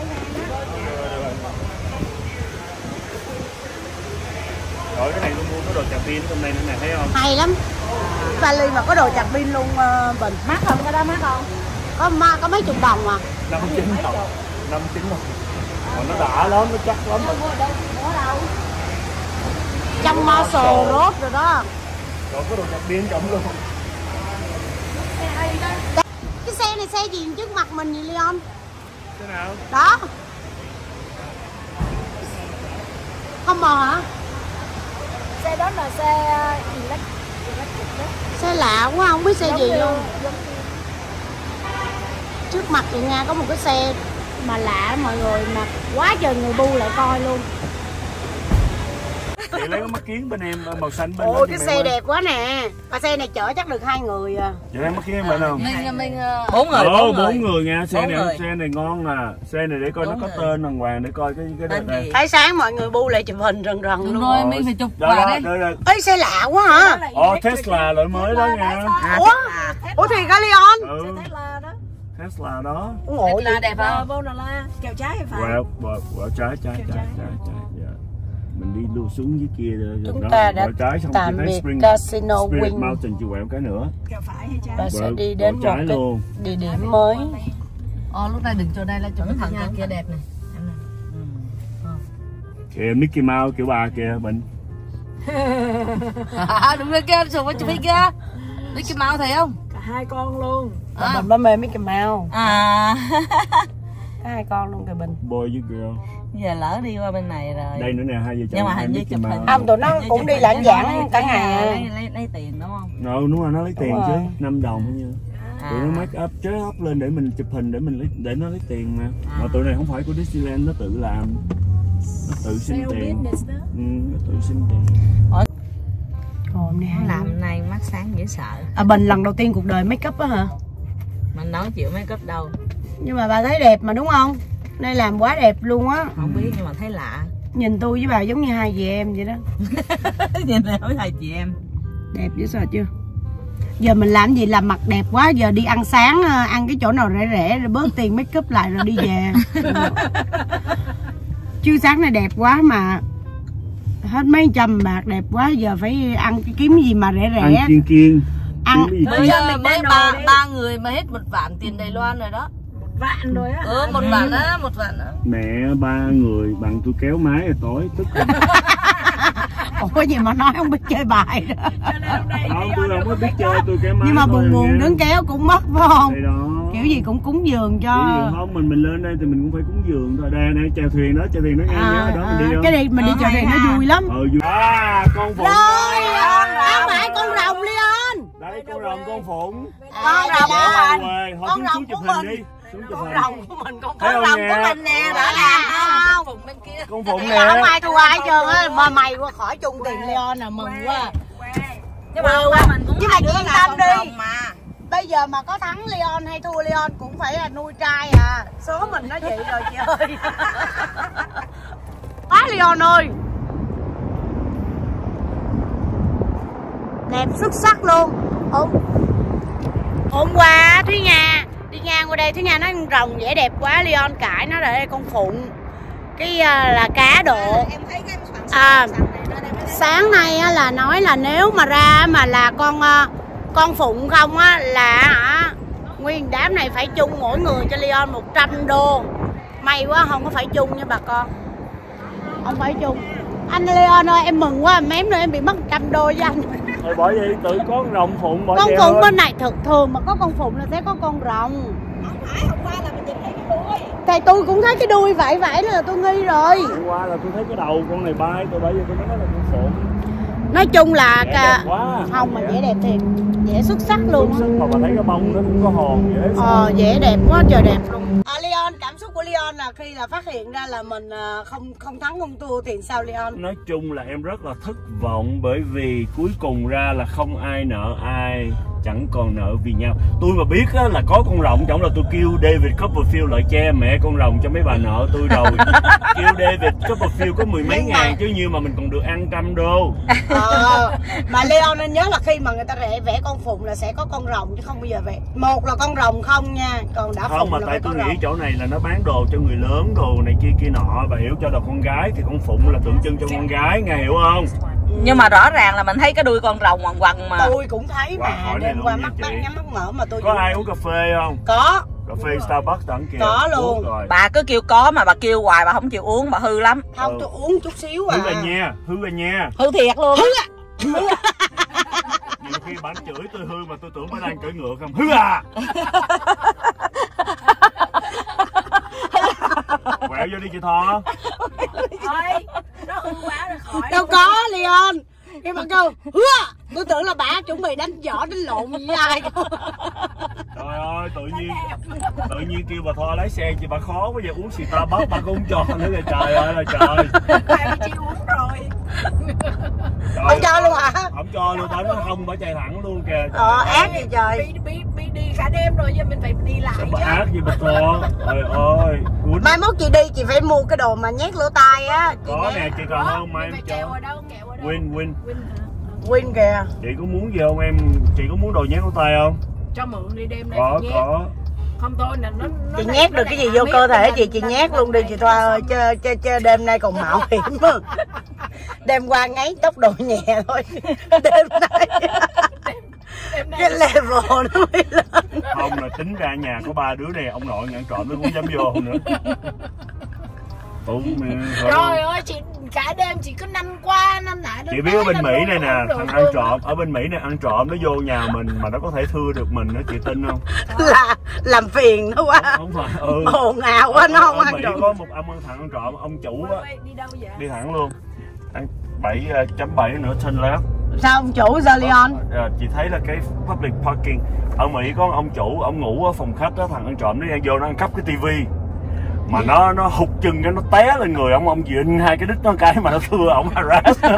Rồi cái này tôi mua có đồ chạc pin trong đây nữa nè, thấy không? Hay lắm. Vali mà có đồ chạc pin luôn Bình. Mắc không cái đó mắc không? Có mấy chục đồng à? 59 đồng. 59 đồng. Còn nó đã lắm, nó chắc lắm. Trong Marshall Road rồi đó. Còn có đồ chạc pin trọng luôn. Cái xe này xe gì trước mặt mình vậy Leon? Thế nào? Đó. Không mò hả? Xe đó là xe electric đó. Xe lạ quá không biết xe gì luôn. Trước mặt chị Nga có một cái xe mà lạ mọi người, mà quá trời người bu lại coi luôn. Chị lấy cái mắt kiến bên em màu xanh bên. Ôi cái xe đẹp quá nè. Mà xe này chở chắc được 2 người à. Chị lấy mắt kiến em bên không? Mình 4 người nha, xe này ngon nè. Xe này để coi nó có tên đàng hoàng để coi cái đây này. Thấy sáng mọi người bu lại chụp hình rần luôn. rồi mình phải chụp quả đấy. Ê xe lạ quá hả? Ồ Tesla loại mới đó nha. Ủa thì có Leon? Ừ. Tesla đó. Ngộ là đẹp không? Vô là kẹo trái hay phải? Quẹo trái. Dạ. Mình đi lưu xuống dưới kia rồi. Chúng ta đã tạm biệt Casino Wing Mountain, chị quẹo cái nữa. Kẹo phải hay trái? Và sẽ đi đến một cái địa điểm mới. Lúc này đừng chỗ đây là chụp cái thằng kia đẹp này. Kìa Mickey Mouse kiểu bà kìa Bình. Đúng rồi kia, chụp với chụp kia. Mickey Mouse thấy không? Cả 2 con luôn. Bình nó mê Mickey Mouse. Có 2 con luôn kìa Bình. Boy với girl. Giờ lỡ đi qua bên này rồi. Đây nữa nè, hai vợ chồng. Nhưng mà hình như chụp hình. Không, tụi nó cũng đi lãng giảng cả ngày. Lấy tiền đúng không? Đúng rồi, nó lấy tiền chứ, 5 đồng thôi nha. Tụi nó make up chế up lên để mình chụp hình để nó lấy tiền mà. Mà tụi này không phải của Disneyland, nó tự làm. Nó tự xin tiền. Nó tự xin tiền. Hôm nay Làm này mắt sáng dễ sợ. Bình lần đầu tiên cuộc đời make up á hả? Mình nói chịu make up đâu. Nhưng mà bà thấy đẹp mà đúng không? Đây làm quá đẹp luôn á. Không biết nhưng mà thấy lạ. Nhìn tôi với bà giống như hai chị em vậy đó. Nhìn này hỏi hai chị em. Đẹp dễ sợ chưa? Giờ mình làm gì làm mặt đẹp quá. Giờ đi ăn sáng, ăn cái chỗ nào rẻ rẻ rồi bớt tiền make up lại rồi đi về. Chứ sáng này đẹp quá mà hết mấy trăm bạc, đẹp quá. Giờ phải ăn cái kiếm gì mà rẻ rẻ. Ăn kiêng. Ăn bây giờ mình mới ba người mà hết 1 vạn tiền Đài Loan rồi đó. 1 vạn rồi á. 1 vạn á, 1 vạn á. Mẹ 3 người bằng tôi kéo máy rồi tối tức. Ủa có gì mà nói không biết chơi bài đó. Không, tôi không có biết chơi, tôi kéo máy. Nhưng mà buồn đứng kéo cũng mất phải không? Đây đó. Kiểu gì cũng cúng dường cho. Không, mình lên đây thì mình cũng phải cúng dường thôi. Đây chèo thuyền đó nghe đó mình đi. Cái đi mình đi chèo thuyền nó vui lắm. Vui. Con phụng. Rồi, không phải con rồng Leon. Đây con rồng con phụng. Con rồng của mình. Con rồng của mình. Con rồng của mình, con rồng của mình nè, rõ ràng không? Phụng bên kia. Con phụng nè. Không ai thua ai hết trơn á, mà mày qua khỏi chung tiền Leon là mừng quá. Nhưng mà mình cũng chị yên tâm đi. Bây giờ mà có thắng Leon hay thua Leon cũng phải là nuôi trai à. Số mình nó vậy rồi chị ơi. Quá Leon ơi. Đẹp xuất sắc luôn. Hôm qua Thúy Nga đi ngang qua đây, Thúy Nga nói con rồng vẻ đẹp quá, Leon cãi nó là đây con phụng. Cái là cá độ. Sáng nay á, là nói là nếu mà ra mà là con phụng không á là hả, nguyên đám này phải chung mỗi người cho Leon 100 đô. May quá không có phải chung nha bà con. Không phải chung. Anh Leon ơi em mừng quá, mém nữa em bị mất 100 đô với anh. Thôi bởi vì tự có con rồng phụng bỏ con phụng bên này thường mà có con phụng là sẽ có con rồng. Không phải, hôm qua là mình nhìn thấy cái đuôi. Thì tôi cũng thấy cái đuôi vậy là tôi nghi rồi. Hôm qua là tôi thấy cái đầu con này bay, tôi bởi vì tôi nói là con phụng. Nói chung là không mà dễ đẹp thiệt, dễ xuất sắc luôn. Xuất sắc mà thấy cái bông nó cũng có hồn dễ. Dễ đẹp quá trời đẹp luôn. Leon, cảm xúc của Leon là khi là phát hiện ra là mình không thắng không thua thì sao Leon? Nói chung là em rất là thất vọng bởi vì cuối cùng ra là không ai nợ ai. chẳng còn nợ vì nhau. Tôi mà biết á, là có con rồng chẳng là tôi kêu David Copperfield lại che mẹ con rồng cho mấy bà nợ tôi rồi. Kêu David Copperfield có mười mấy ngàn chứ như mà mình còn được ăn $100. Mà Leon nên nhớ là khi mà người ta vẽ con phụng là sẽ có con rồng chứ không bao giờ vẽ. Một là con rồng không nha, còn đã không phụng mà là tại tôi nghĩ rồng. chỗ này là nó bán đồ cho người lớn, đồ này kia nọ, bà hiểu, cho đồ con gái thì con phụng là tượng trưng cho con gái, nghe hiểu không? Nhưng mà rõ ràng là mình thấy cái đuôi con rồng quằn quằn mà. Tôi cũng thấy mà, đêm qua mắt bác nhắm mắt mở mà tôi có ai uống cà phê không? Có. Cà phê Starbucks tặng kìa. Có luôn. Rồi. Bà cứ kêu có mà bà kêu hoài bà không chịu uống, bà hư lắm. Không, tôi uống chút xíu à. Hư rồi nha, hư rồi nha. Hư thiệt luôn. Hư à. Nhiều khi bạn chửi tôi hư mà tôi tưởng bà đang cưỡi ngựa không. Hư à. Quẹo vô đi chị Tho. Thôi, nó hư quá rồi khỏi. Đâu có Leon. Cái bà kêu hứa, tôi tưởng là bà chuẩn bị đánh võ đánh lộn với ai. Trời ơi, tự nhiên kêu bà Tho lái xe chị bà khó quá, giờ uống Starbucks bà cũng cho nữa kìa, trời ơi là trời. Tại chị uống rồi. Không cho luôn hả? Không cho luôn, nó không, bà chạy thẳng luôn kìa. Ác gì trời. Bị đi cả đêm rồi, giờ mình phải đi lại. Sao bà ác gì bà Tho? Trời ơi. Mai mốt chị đi chị phải mua cái đồ mà nhét lỗ tai á. Có nè, chị còn không mai em Kẹo cho. ở đâu? Win kìa. Chị có muốn gì không em? Chị có muốn đồ nhét lỗ tai không? Cho mượn đi đêm nay. Có. Không thôi là nó Chị nhét được cái gì vô cơ thể chị nhét luôn đi chị Thoa ơi, chơi đêm nay còn mạo hiểm mà. Đêm qua ngáy tốc độ nhẹ thôi. Đêm nay cái level nó mới lên. Không là tính ra nhà có 3 đứa này, ông nội nhận trộm nó cũng dám vô nữa. Trời ơi, chị cả đêm chị cứ năn qua năn lại. Chị biết ở bên Mỹ này nè, thằng ăn trộm ở bên Mỹ này ăn trộm nó vô nhà mình mà nó có thể thưa được mình đó, chị tin không? Là làm phiền nó quá. Không phải, ồn ào quá nó không ở ăn Mỹ trộm. có một thằng ăn trộm, ông chủ á, Đi đâu vậy? đi thẳng luôn. Ăn 7.7 nữa trên left. Sao ông chủ sao Leon? Chị thấy là cái public parking ở Mỹ có ông chủ, ông ngủ ở phòng khách đó, thằng ăn trộm nó vô nó ăn cắp cái tivi mà nó hụt chân cái nó té lên người ông dịnh 2 cái đít nó cái mà nó thưa ông harass nó.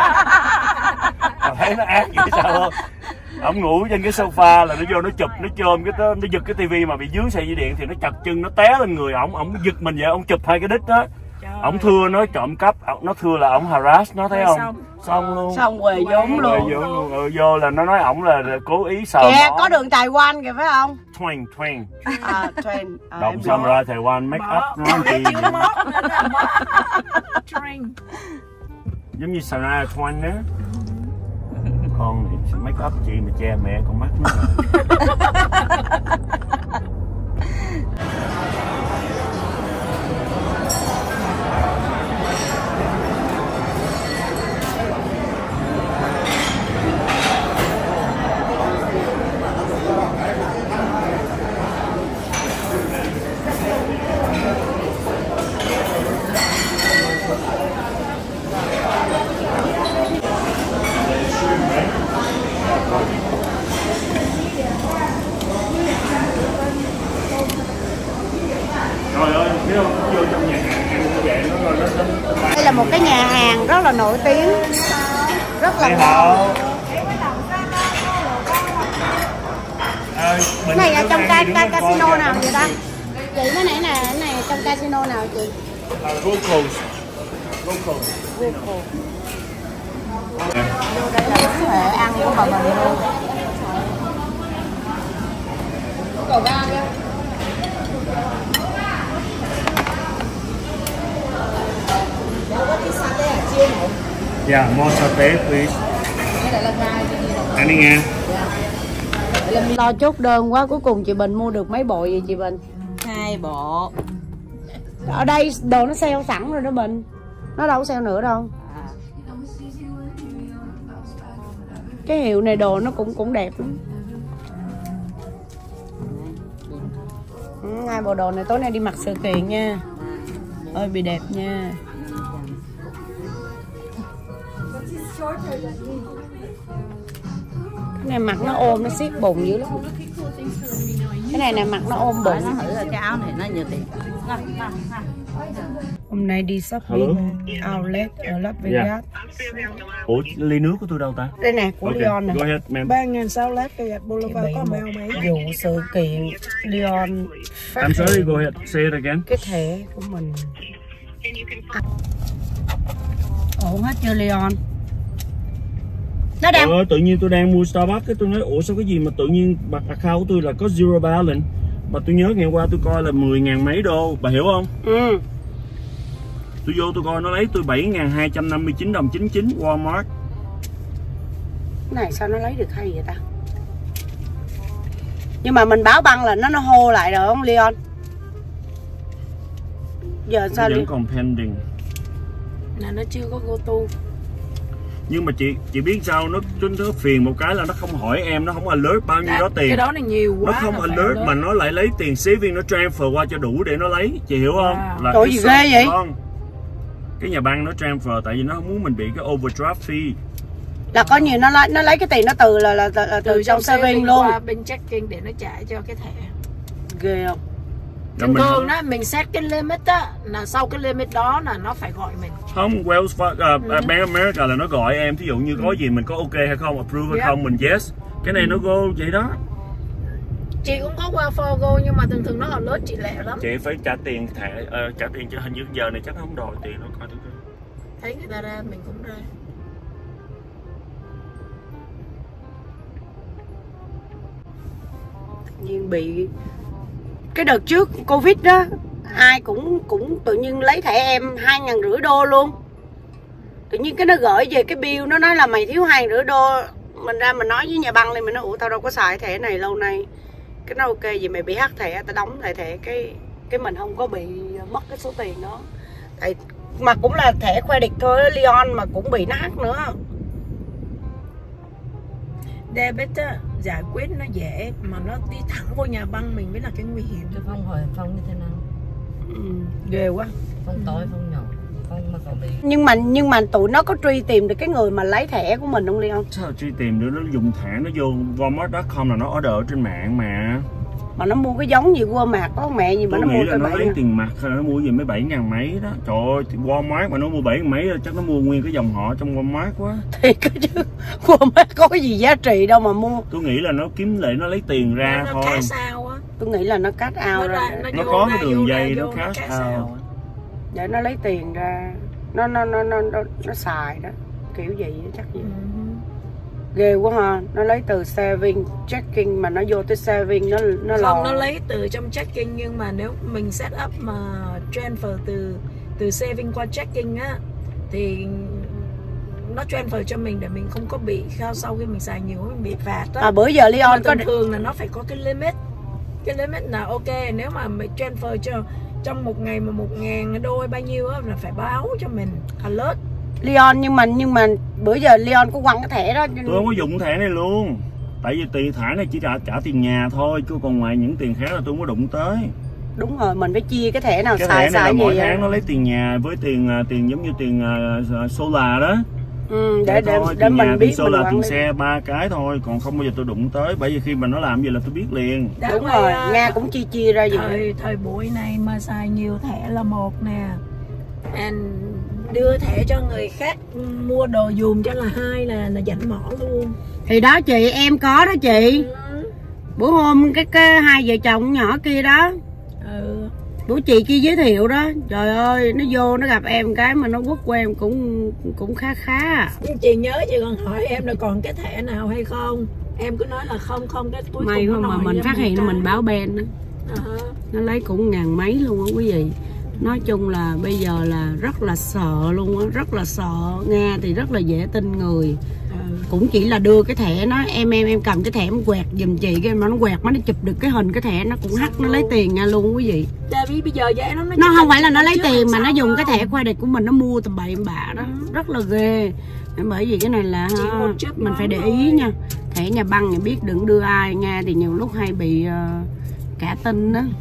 Thấy nó ác vậy sao không? Ông ngủ trên cái sofa là nó vô nó chụp, nó chôm cái nó giật cái tivi mà bị dướng sợi dây điện thì nó chặt chân nó té lên người ông giật mình vậy, ông chụp 2 cái đít đó. Ông thưa nó trộm cắp, nó thưa là ông harass nó, thấy không? Xong luôn. Xong quề vốn luôn. Vô là nó nói ổng là cố ý sờ kìa, có đường Đài Loan kìa phải không? Twang. Train. Động xong ra Đài Loan make up nó chi giống như Sarah Twain đó. Con make up chị mà che mẹ con mắt nó Đây là một cái nhà hàng rất là nổi tiếng, rất là ngon. Cái này là trong casino nào vậy ta? Chị cái này trong casino nào chị? Gold Đây là cái hệ ăn của bà mình luôn. Cầu ga kia. Yeah, more satay please. Anh đi nghe. Lo chốt đơn quá, cuối cùng chị Bình mua được mấy bộ vậy chị Bình? 2 bộ. Ở đây đồ nó sale sẵn rồi đó Bình. Nó đâu có sale nữa đâu. Cái hiệu này đồ nó cũng đẹp lắm. 2 bộ đồ này tối nay đi mặc sự kiện nha. Ơi bị đẹp nha. Cái này mặc nó ôm, nó siết bụng dữ lắm. Cái này nè mặc nó ôm bụng. Nó thử rồi cái áo này nó nhiều tiền. Hôm nay đi shopping outlet ở Las Vegas. Ủa ly nước của tôi đâu ta? Đây nè, của Leon nè. Go ahead, ma'am. 3.600 Vegas Boulevard có mail mấy. Vụ sự kiện Leon phát I'm sorry, go ahead, say it again. cái thẻ của mình. Ổn hết chưa Leon? Nó đang Tự nhiên tôi đang mua Starbucks, cái tôi nói ủa sao cái gì mà tự nhiên bạc account của tôi là có zero balance. Mà tôi nhớ ngày hôm qua tôi coi là 10.000 mấy đô, bà hiểu không? Ừ. Tôi vô tôi coi nó lấy tôi 7.259 đồng 99 Walmart. Cái này sao nó lấy được hay vậy ta? Nhưng mà mình báo băng là nó hô lại rồi không Leon? Giờ Nó sao vẫn Leon? còn pending. Là nó chưa có go to. Nhưng mà chị biết sao nó phiền một cái là nó không hỏi em, nó không alert bao nhiêu đó tiền. Cái đó là nhiều quá. Nó không alert mà nó lại lấy tiền saving nó transfer qua cho đủ để nó lấy, chị hiểu không? Là trời gì ghê vậy? Con, cái nhà băng nó transfer tại vì nó không muốn mình bị cái overdraft fee. Là coi như nó lấy cái tiền nó từ trong saving luôn. Qua bên checking để nó trả cho cái thẻ. Ghê không? Thường thường đó mình set cái limit á, là sau cái limit đó là nó phải gọi mình. Không, Wells Fargo, Bank America là nó gọi em, thí dụ như có gì mình có ok hay không, approve hay không, mình yes. Cái này nó go vậy đó. Chị cũng có qua Fargo nhưng mà thường thường nó alert chị lẹ lắm. Chị phải trả tiền thẻ, trả tiền cho hình như giờ này chắc nó không đòi tiền nó coi thử. Thấy người ta ra mình cũng ra. Nhưng bị cái đợt trước Covid đó, ai cũng tự nhiên lấy thẻ em 2.500 đô luôn. Tự nhiên cái nó gửi về cái bill, nó nói là mày thiếu 2.500 đô. Mình ra mình nói với nhà băng này, mình nói ủa tao đâu có xài thẻ này lâu nay. Cái nó ok vậy mày bị hack thẻ, tao đóng lại thẻ cái mình không có bị mất cái số tiền đó. Tại mà cũng là thẻ credit thôi Leon mà cũng bị nó hack nữa. Debit á, giải quyết nó dễ mà nó đi thẳng vô nhà băng mình mới là cái nguy hiểm. Cái Phong hỏi Phong như thế nào? Ghê quá. Phong tối, Phong nhỏ, Phong mà còn bị. Nhưng mà tụi nó có truy tìm được cái người mà lấy thẻ của mình không Leon? Sao truy tìm được, nó dùng thẻ nó vô Walmart.com là nó order ở trên mạng mà. Mà nó mua cái giống gì Walmart có mẹ gì mà Tôi nó nghĩ mua là cái nó lấy 7.000. tiền mặt hay nó mua gì mấy 7.000 mấy đó. Trời ơi, Walmart mà nó mua 7.000 mấy chắc nó mua nguyên cái dòng họ trong Walmart quá. Thì cái chứ Walmart có cái gì giá trị đâu mà mua. Tôi nghĩ là nó kiếm lại nó lấy tiền ra nó thôi. cash out á. Tôi nghĩ là nó cash out ra. Nó có cái đường dây nó cash out. Để nó lấy tiền ra. Nó xài đó. Kiểu gì chắc gì. Ghê quá ha, nó lấy từ saving, checking mà nó vô tới saving nó không, lò. nó lấy từ trong checking nhưng mà nếu mình set up mà transfer từ saving qua checking á thì nó transfer cho mình để mình không có bị sau khi mình xài nhiều mình bị phạt á. Bữa giờ Leon có thường là nó phải có cái limit. Cái limit là ok, nếu mà mình transfer cho trong một ngày mà 1.000 đô bao nhiêu á là phải báo cho mình alert. Leon nhưng mà bữa giờ Leon có quăng cái thẻ đó. Tôi không có dùng thẻ này luôn. Tại vì tiền thẻ này chỉ trả tiền nhà thôi, chứ còn ngoài những tiền khác là tôi không có đụng tới. Đúng rồi, mình phải chia cái thẻ nào cái xài thẻ này là mỗi gì tháng nó lấy tiền nhà với tiền giống như tiền solar đó. Để mình biết solar, mình tiền xe 3 cái thôi, còn không bao giờ tôi đụng tới, bởi vì khi mà nó làm gì là tôi biết liền. Đúng rồi, Nga cũng chia ra gì. Thời buổi này mà xài nhiều thẻ là một nè, and đưa thẻ cho người khác mua đồ dùm cho là hai là dành mỏ luôn. Thì đó chị, em có đó chị. Bữa hôm cái hai vợ chồng nhỏ kia đó. Bữa chị kia giới thiệu đó. Trời ơi, nó vô nó gặp em cái mà nó quất của em cũng khá. Chị nhớ chị còn hỏi em là còn cái thẻ nào hay không. Em cứ nói là không cái cuối may cùng không mà mình phát hiện là mình báo Ben đó. Nó lấy cũng ngàn mấy luôn á quý vị. Nói chung là bây giờ là rất là sợ luôn á, rất là sợ. Nga thì rất là dễ tin người. Cũng chỉ là đưa cái thẻ nó em cầm cái thẻ em quẹt giùm chị, cái mà nó quẹt nó chụp được cái hình cái thẻ nó cũng hack, nó lấy tiền nha luôn quý vị. Vì bây giờ vậy nó không phải là nó lấy tiền mà nó dùng cái thẻ credit của mình nó mua tầm bậy bạ đó. Rất là ghê. Bởi vì cái này là mình phải để ý nha. Thẻ nhà băng thì biết đừng đưa ai nha, thì nhiều lúc hay bị cả tin đó.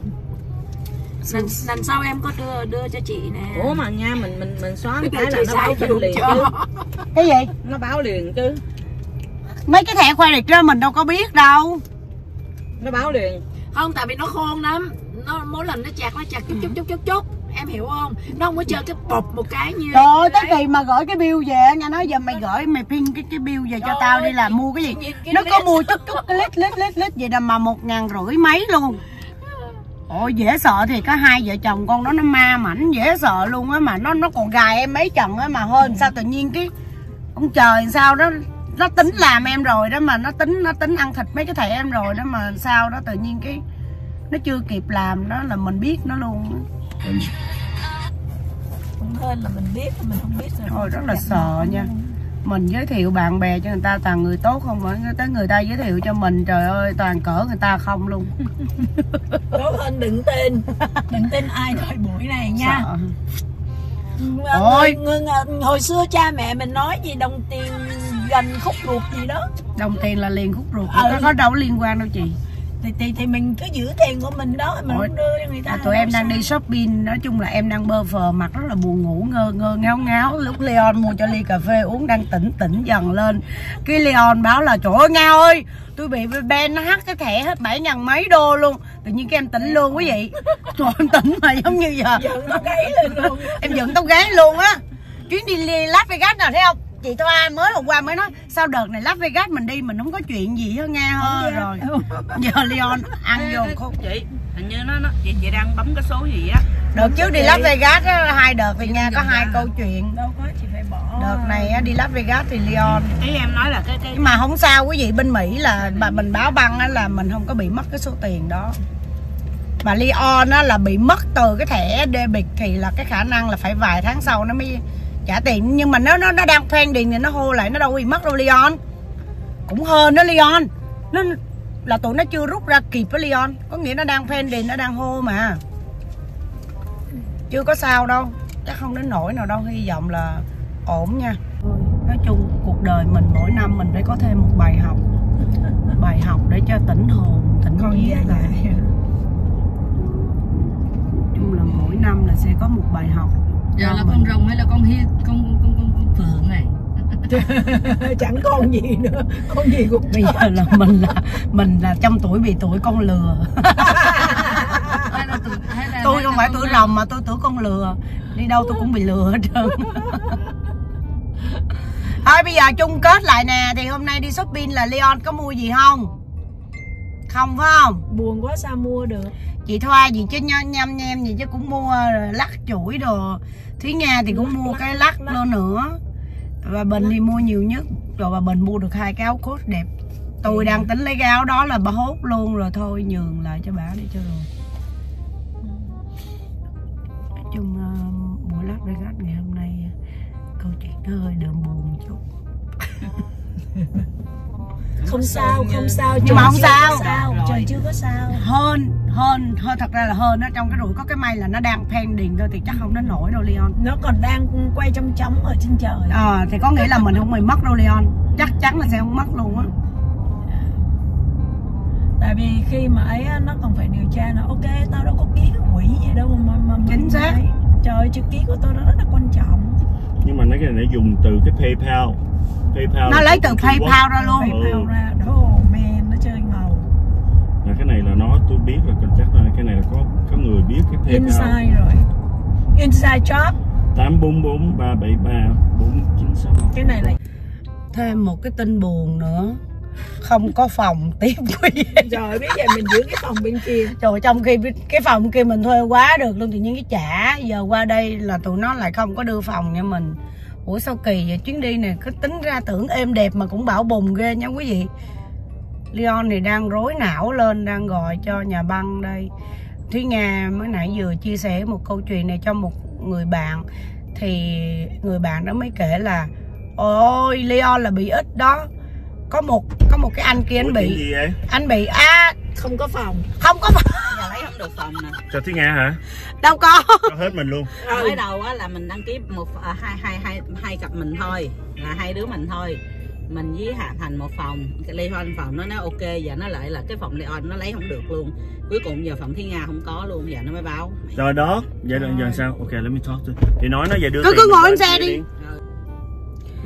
Lần sau em có đưa cho chị nè. Ủa mà nha, mình xóa cái là nó báo tin liền chứ. Cái gì? Nó báo liền chứ. Mấy cái thẻ credit đó mình đâu có biết đâu. Nó báo liền. Không, tại vì nó khôn lắm. Nó mỗi lần nó chặt chút. em hiểu không? Nó không có chơi cái bột một cái như trời ơi, tới kỳ mà gửi cái bill về, nghe nói giờ mày gửi mày pin cái bill về cho tao đi là mua cái gì. Nó có mua chút cái lít vậy là mà 1.500 mấy luôn. Ôi dễ sợ thì có hai vợ chồng con đó nó ma mảnh dễ sợ luôn á, mà nó còn gài em mấy trận á, mà hơn sao tự nhiên cái ông trời sao đó nó tính làm em rồi đó, mà nó tính ăn thịt mấy cái thẻ em rồi đó, mà sao đó tự nhiên cái nó chưa kịp làm đó là mình biết nó luôn. cũng hên là mình biết, mình không biết rồi. Thôi rất là sợ nha. Mình giới thiệu bạn bè cho người ta toàn người tốt không, mà tới người ta giới thiệu cho mình trời ơi toàn cỡ người ta không luôn. Tốt hơn đừng tin ai thời buổi này nha. Sợ. Hồi xưa cha mẹ mình nói gì đồng tiền gần khúc ruột gì đó. Đồng tiền là liền khúc ruột, có đâu liên quan đâu chị. Thì mình cứ giữ tiền của mình đó, mình không đưa cho người ta. Tụi em đang đi shopping, nói chung là em đang bơ phờ, mặt rất là buồn ngủ, ngơ ngáo. Lúc Leon mua cho ly cà phê uống đang tỉnh dần lên. Cái Leon báo là trời ơi Ngao ơi, tôi bị Ben nó hack cái thẻ hết 7.000 mấy đô luôn. Tự nhiên cái em tỉnh luôn quý vị. Trời em tỉnh mà giống như giờ dựng tóc gáy lên luôn. Em dựng tóc gáy luôn á. Chuyến đi Las Vegas nào thấy không? Chị Thoa mới hôm qua mới nói sao đợt này Las Vegas mình đi mình không có chuyện gì hết nghe hơn rồi. Giờ Leon ăn vô khúc chị. Hình như nó chị đang bấm cái số gì á. Đợt trước đi Las Vegas á, 2 đợt thì nghe có 2 câu chuyện. Đâu có chị phải bỏ. Đợt này á, đi Las Vegas thì Leon. Ý em nói là cái Nhưng mà không sao quý vị, bên Mỹ là mình báo băng á, là mình không có bị mất cái số tiền đó. Mà Leon á, là bị mất từ cái thẻ debit thì là cái khả năng là phải vài tháng sau nó mới trả tiền. Nhưng mà nó đang pending thì nó hô lại, nó đâu bị mất đâu Leon. Cũng hên đó Leon. Nó là tụi nó chưa rút ra kịp với Leon, có nghĩa nó đang pending, nó đang hô mà. Chưa có sao đâu, chắc không đến nỗi nào đâu, hy vọng là ổn nha. Nói chung cuộc đời mình mỗi năm mình phải có thêm một bài học để cho tỉnh hồn, tỉnh vía lại. Nói chung là mỗi năm là sẽ có một bài học. Giờ là con rồng hay là con phượng này? Chẳng còn gì nữa, con gì cũng bây giờ là mình là trong tuổi bị tuổi con lừa. Tôi không phải tuổi rồng mà tôi tuổi con lừa, đi đâu tôi cũng bị lừa hết trơn. Thôi bây giờ chung kết lại nè, thì hôm nay đi shopping là Leon có mua gì không? Không phải không? Buồn quá sao mua được. Chị Thoa gì chứ nhăm nhem gì chứ cũng mua lắc chuỗi đồ. Thúy Nga thì cũng mua cái lắc luôn nữa. Và Bình thì mua nhiều nhất. Rồi bà Bình mua được 2 cái áo coat đẹp. Tôi đang tính lấy cái áo đó là bà hốt luôn rồi, thôi nhường lại cho bà đi cho rồi. Nói chung buổi Las Vegas ngày hôm nay câu chuyện nó hơi đượm buồn một chút. Không sao. Nhưng mà không sao. Trời chưa có sao. Hơn thật ra là hơn á, trong cái rủi có cái may là nó đang pending thôi thì chắc không đến nổi đâu Leon. Nó còn đang quay trong trống ở trên trời. Thì có nghĩa là mình không bị mất đâu Leon, chắc chắn là sẽ không mất luôn á. Tại vì khi mà ấy nó còn phải điều tra là ok tao đâu có ký cái quỹ gì đâu mà chính xác. Trời ơi, chữ ký của tôi nó rất là quan trọng. Nhưng mà cái này dùng từ cái PayPal nó lấy từ PayPal ra luôn. PayPal ra, oh man, nó chơi ngầu. Là cái này là nó tôi biết là chắc là cái này là có người biết cái PayPal. Inside rồi. Inside job 844 373 496. Cái này là thêm một cái tin buồn nữa, không có phòng tiếp quý. Trời biết vậy mình giữ cái phòng bên kia. Trời, trong khi cái phòng kia mình thuê quá được luôn, tự nhiên cái trả giờ qua đây là tụi nó lại không có đưa phòng nha mình. Ủa sao kỳ vậy, chuyến đi này cứ tính ra tưởng êm đẹp mà cũng bão bùng ghê nha quý vị. Leon thì đang rối não lên, đang gọi cho nhà băng đây. Thúy Nga mới nãy vừa chia sẻ một câu chuyện này cho một người bạn, thì người bạn đó mới kể là ôi Leon là bị ít đó, có một cái anh kia anh bị gì vậy? Anh bị không có phòng. Nhà lấy không được phòng nè. Cho Thúy Nga hả? Đâu có. Cho hết mình luôn. Mới đầu á là mình đăng ký hai cặp mình thôi, là 2 đứa mình thôi. Mình với Hạ Thành một phòng, cái Leon phòng nó nói ok, giờ nó lại là cái phòng Leon nó lấy không được luôn. Cuối cùng giờ phòng Thúy Nga không có luôn, giờ nó mới báo. Rồi đó, giờ sao? Ok, let me talk to. Thì nói nó về đưa cứ ngồi trên xe đi.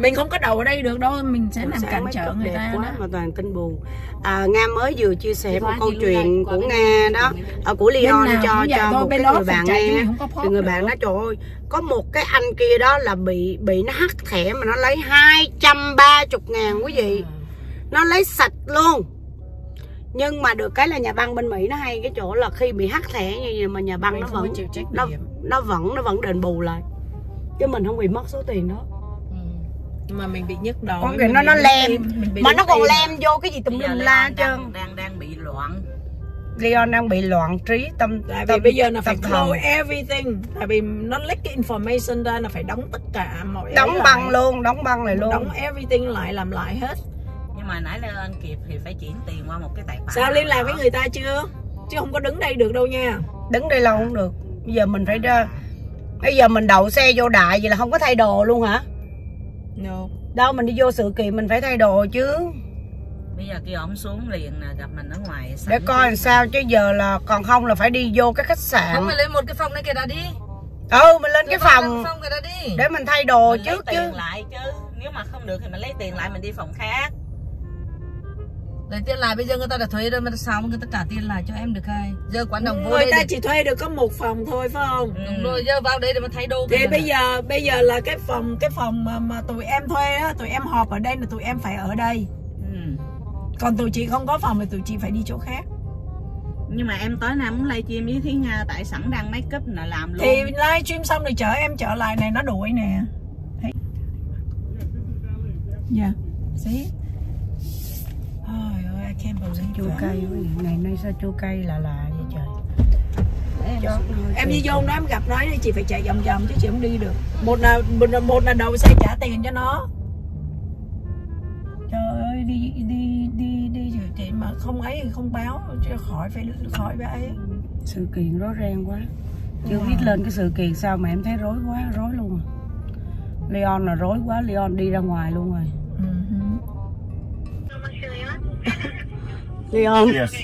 Mình không có đậu ở đây được đâu, mình sẽ làm cản trở người ta quá mà toàn tin buồn. Nga mới vừa chia sẻ một câu chuyện của Nga đó, của Leon cho một cái người bạn nghe. Thì người bạn nói trời ơi, có một cái anh kia đó là bị nó hack thẻ mà nó lấy 230.000 quý vị. Nó lấy sạch luôn. Nhưng mà được cái là nhà băng bên Mỹ nó hay cái chỗ là khi bị hack thẻ như vậy mà nhà băng nó vẫn đền bù lại. Chứ mình không bị mất số tiền đó. Mà mình bị nhức đầu. Con kìa nó lem mà nó còn lem vô cái gì tùm lum la trơn. Đang bị loạn. Leon đang bị loạn trí tâm. Tại vì bây giờ là phải close everything. Tại vì nó lấy cái information ra là phải đóng tất cả mọi đóng băng luôn, đóng băng lại luôn. Đóng everything lại, làm lại hết. Nhưng mà nãy lên kịp thì phải chuyển tiền qua một cái tài khoản. Sao liên lạc với người ta chưa? Chứ không có đứng đây được đâu nha. Đứng đây lâu không được. Bây giờ mình phải ra. Bây giờ mình đậu xe vô đại vậy là không có thay đồ luôn hả? No. Đâu mình đi vô sự kiện mình phải thay đồ chứ. Bây giờ kia ổng xuống liền nè, gặp mình ở ngoài. Để coi làm sao chứ giờ là còn không là phải đi vô cái khách sạn. Không, mình lên một cái phòng này kia đã đi. Mình lên cái phòng để mình thay đồ mình trước chứ. Tiền lại chứ. Nếu mà không được thì mình lấy tiền lại mình đi phòng khác. Lấy tiền lại, bây giờ người ta đã thuê rồi mà sao mà người ta trả tiền lại cho em được hay? Giờ quán đồng vô người đây ta chỉ thuê được có một phòng thôi phải không? Đúng rồi, giờ vào đây để mà thay đồ. Thì bây giờ là cái phòng mà tụi em thuê á, tụi em họp ở đây là tụi em phải ở đây. Còn tụi chị không có phòng thì tụi chị phải đi chỗ khác. Nhưng mà em tối nay muốn livestream với Thúy Nga tại sẵn đang make up là làm luôn. Thì livestream xong rồi chở em trở lại này, nó đuổi nè. Thấy. Dạ. See? Ôi ơi, I can't believe chua cay ngày nay sao chua cay là vậy trời. Em đi vô đó em gặp nói đi, chị phải chạy vòng vòng chứ chị không đi được. Một là đầu xe trả tiền cho nó. Trời ơi, đi chị mà không ấy thì không báo chứ khỏi phải ấy. Sự kiện rối ren quá. Chưa biết lên cái sự kiện sao mà em thấy rối quá, rối luôn. Leon là rối quá, Leon đi ra ngoài luôn rồi. Leon. Yes.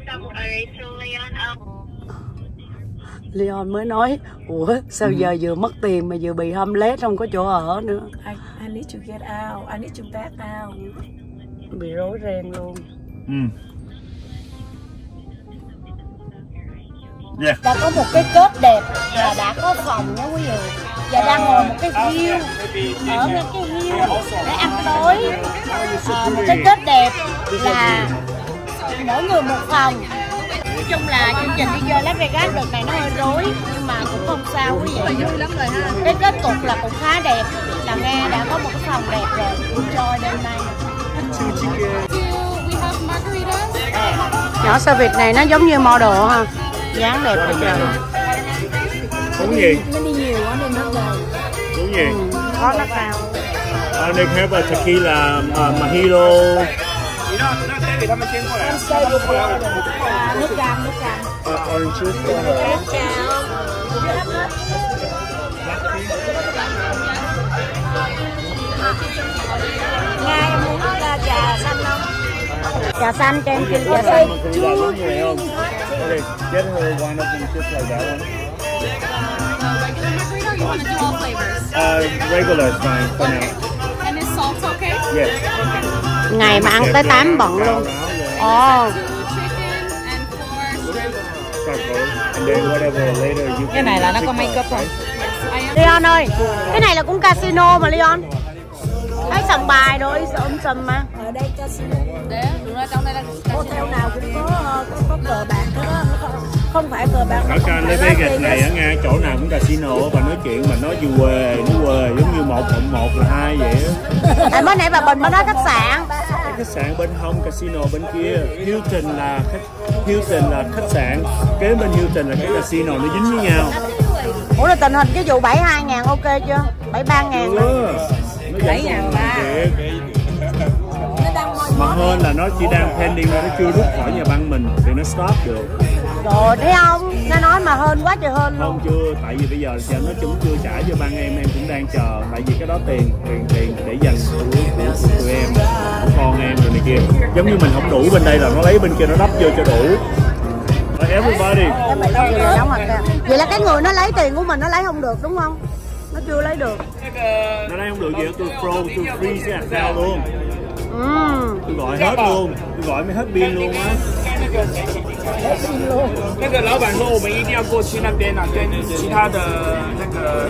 Leon mới nói, ủa sao giờ vừa mất tiền mà vừa bị homeless không có chỗ ở nữa. I need to get out, I need to back out. Bị rối ren luôn. Yeah. Đã có một cái kết đẹp và đã có phòng nha quý vị. Và đang ngồi một cái view ở ngay cái view để ăn tối. Một cái kết đẹp là mỗi người một phòng. Nói chung là chương trình đi chơi Las Vegas đợt này nó hơi rối nhưng mà cũng không sao quý vị. Cái kết cục là cũng khá đẹp. Là Nga đã có một cái phòng đẹp rồi. Enjoy đêm nay. Nhỏ sao Việt này nó giống như model ha. Dáng đẹp quá trời. Uống gì? Nó đi nhiều quá nên nó gầy. Uống gì? Có nó cao. They have a tequila, mojito. Nước cam. Orange juice for her. Nga em muốn trà xanh không? Trà xanh cho em kêu trà xanh. xanh. Okay, get her one of them just like that one. You want to do all flavors? Regular is fine for now. And is salt okay? Yes. Ngày mà ăn tới 8 bận luôn. Ồ. Cái này là nó có make up không? Leon ơi, cái này là cũng casino mà Leon. Thấy sòng bài rồi, sầm mà. Ở đây casino. Đấy, đúng rồi, trong đây là Hotel nào cũng có cờ bạc đó, không phải cờ bạc. Ở Las Vegas này ở Nga chỗ nào cũng casino và nói chuyện mà nói vừa quê, giống như 1 cộng 1 là 2 vậy á. À, mới nãy bà Bình mới nói khách sạn. Cái khách sạn bên hông, casino bên kia. Hilton là khách sạn, kế bên Hilton là cái casino nó dính với nhau. Ủa là tình hình cái vụ 72.000 ok chưa? 73.000 rồi. Nó 7.300. Mà hơn là nó chỉ đang pending mà nó chưa rút khỏi nhà băng mình thì nó stop được. Rồi thấy không? Nó nói mà hên quá trời hên luôn. Không chưa, tại vì bây giờ nó chúng chưa trả cho băng em cũng đang chờ. Tại vì cái đó tiền để dành của tụi em, của con em rồi này kia. Giống như mình không đủ bên đây là nó lấy bên kia nó đắp vô cho đủ. Everybody. Vậy là cái người nó lấy tiền của mình nó lấy không được đúng không? Nó chưa lấy được. Nó đây không được gì hết, tôi free cái account luôn. Tôi gọi hết luôn, tôi gọi mới hết pin luôn á. 那个老板说我们一定要过去那边啊，跟其他的那个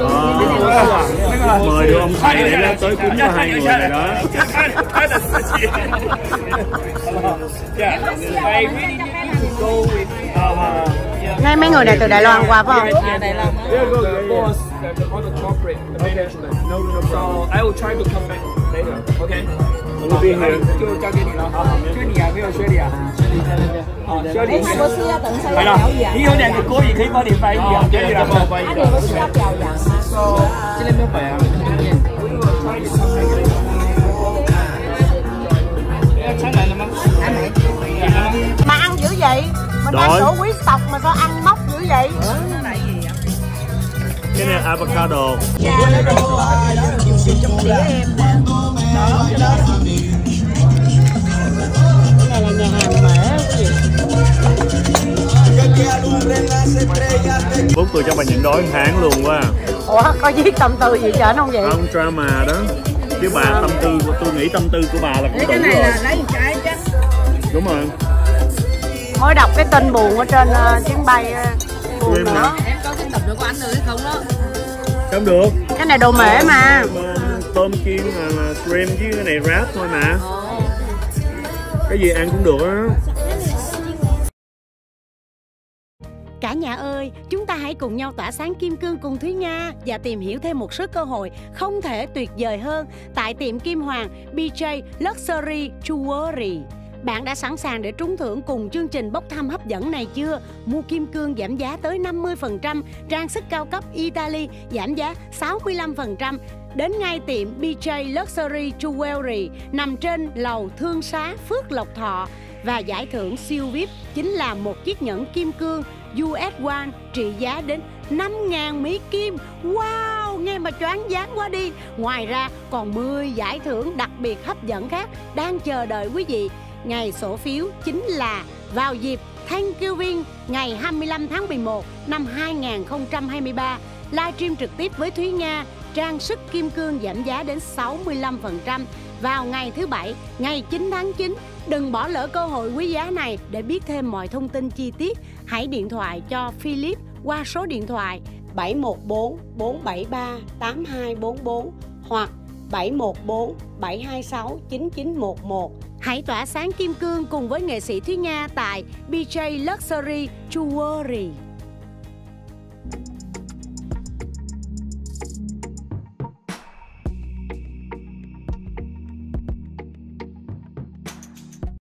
mời được ông thầy để lên tới cúng cho hai người này đó. 他的事情。Yeah, I really need to go with Ngay mấy người này từ Đài Loan qua phải không? Đài Loan đó. the boss, all the corporate, the management. So I will try to come back later. Okay. 就交给你了，就你啊，没有学理啊。学理。来了，你有2个国语可以帮你翻译啊，可以了。 我需要表扬。 这里没有表扬。餐来了吗？还没。 Mà ăn dữ vậy? Mình đang tổ quý tộc mà sao ăn móc dữ vậy? Cái này avocado. Cái này là nhà hàng mễ cái gì? Bút tôi cho bà nhịn đói 1 tháng luôn quá. Ủa có viết tâm tư gì cho anh không vậy? Không, drama đó. Chứ bà tâm tư của tôi nghĩ tâm tư của bà là cũng đủ rồi. Lấy một cái chứ. Đúng rồi. Mới đọc cái tin buồn ở trên chuyến bay buồn nữa. Em có xin tập được của anh được hay không đó? Không được. Cái này đồ mễ mà. Tôm chiên là shrimp với cái này wrap thôi mà. Cái gì ăn cũng được á. Cả nhà ơi, chúng ta hãy cùng nhau tỏa sáng kim cương cùng Thúy Nga và tìm hiểu thêm một số cơ hội không thể tuyệt vời hơn tại tiệm Kim Hoàng BJ Luxury Jewelry. Bạn đã sẵn sàng để trúng thưởng cùng chương trình bốc thăm hấp dẫn này chưa? Mua kim cương giảm giá tới 50%, trang sức cao cấp Italy giảm giá 65%. Đến ngay tiệm BJ Luxury Jewelry nằm trên lầu Thương Xá, Phước Lộc Thọ. Và giải thưởng siêu VIP chính là một chiếc nhẫn kim cương US1 trị giá đến 5.000 Mỹ Kim. Wow, nghe mà choáng váng quá đi. Ngoài ra còn 10 giải thưởng đặc biệt hấp dẫn khác đang chờ đợi quý vị. Ngày sổ phiếu chính là vào dịp Thanksgiving ngày 25 tháng 11 năm 2023. Livestream trực tiếp với Thúy Nga, trang sức kim cương giảm giá đến 65% vào ngày thứ Bảy, ngày 9 tháng 9. Đừng bỏ lỡ cơ hội quý giá này. Để biết thêm mọi thông tin chi tiết, hãy điện thoại cho Philip qua số điện thoại 714 473 8244 hoặc 714 726 9911. Hãy tỏa sáng kim cương cùng với nghệ sĩ Thúy Nga tại BJ Luxury Jewelry.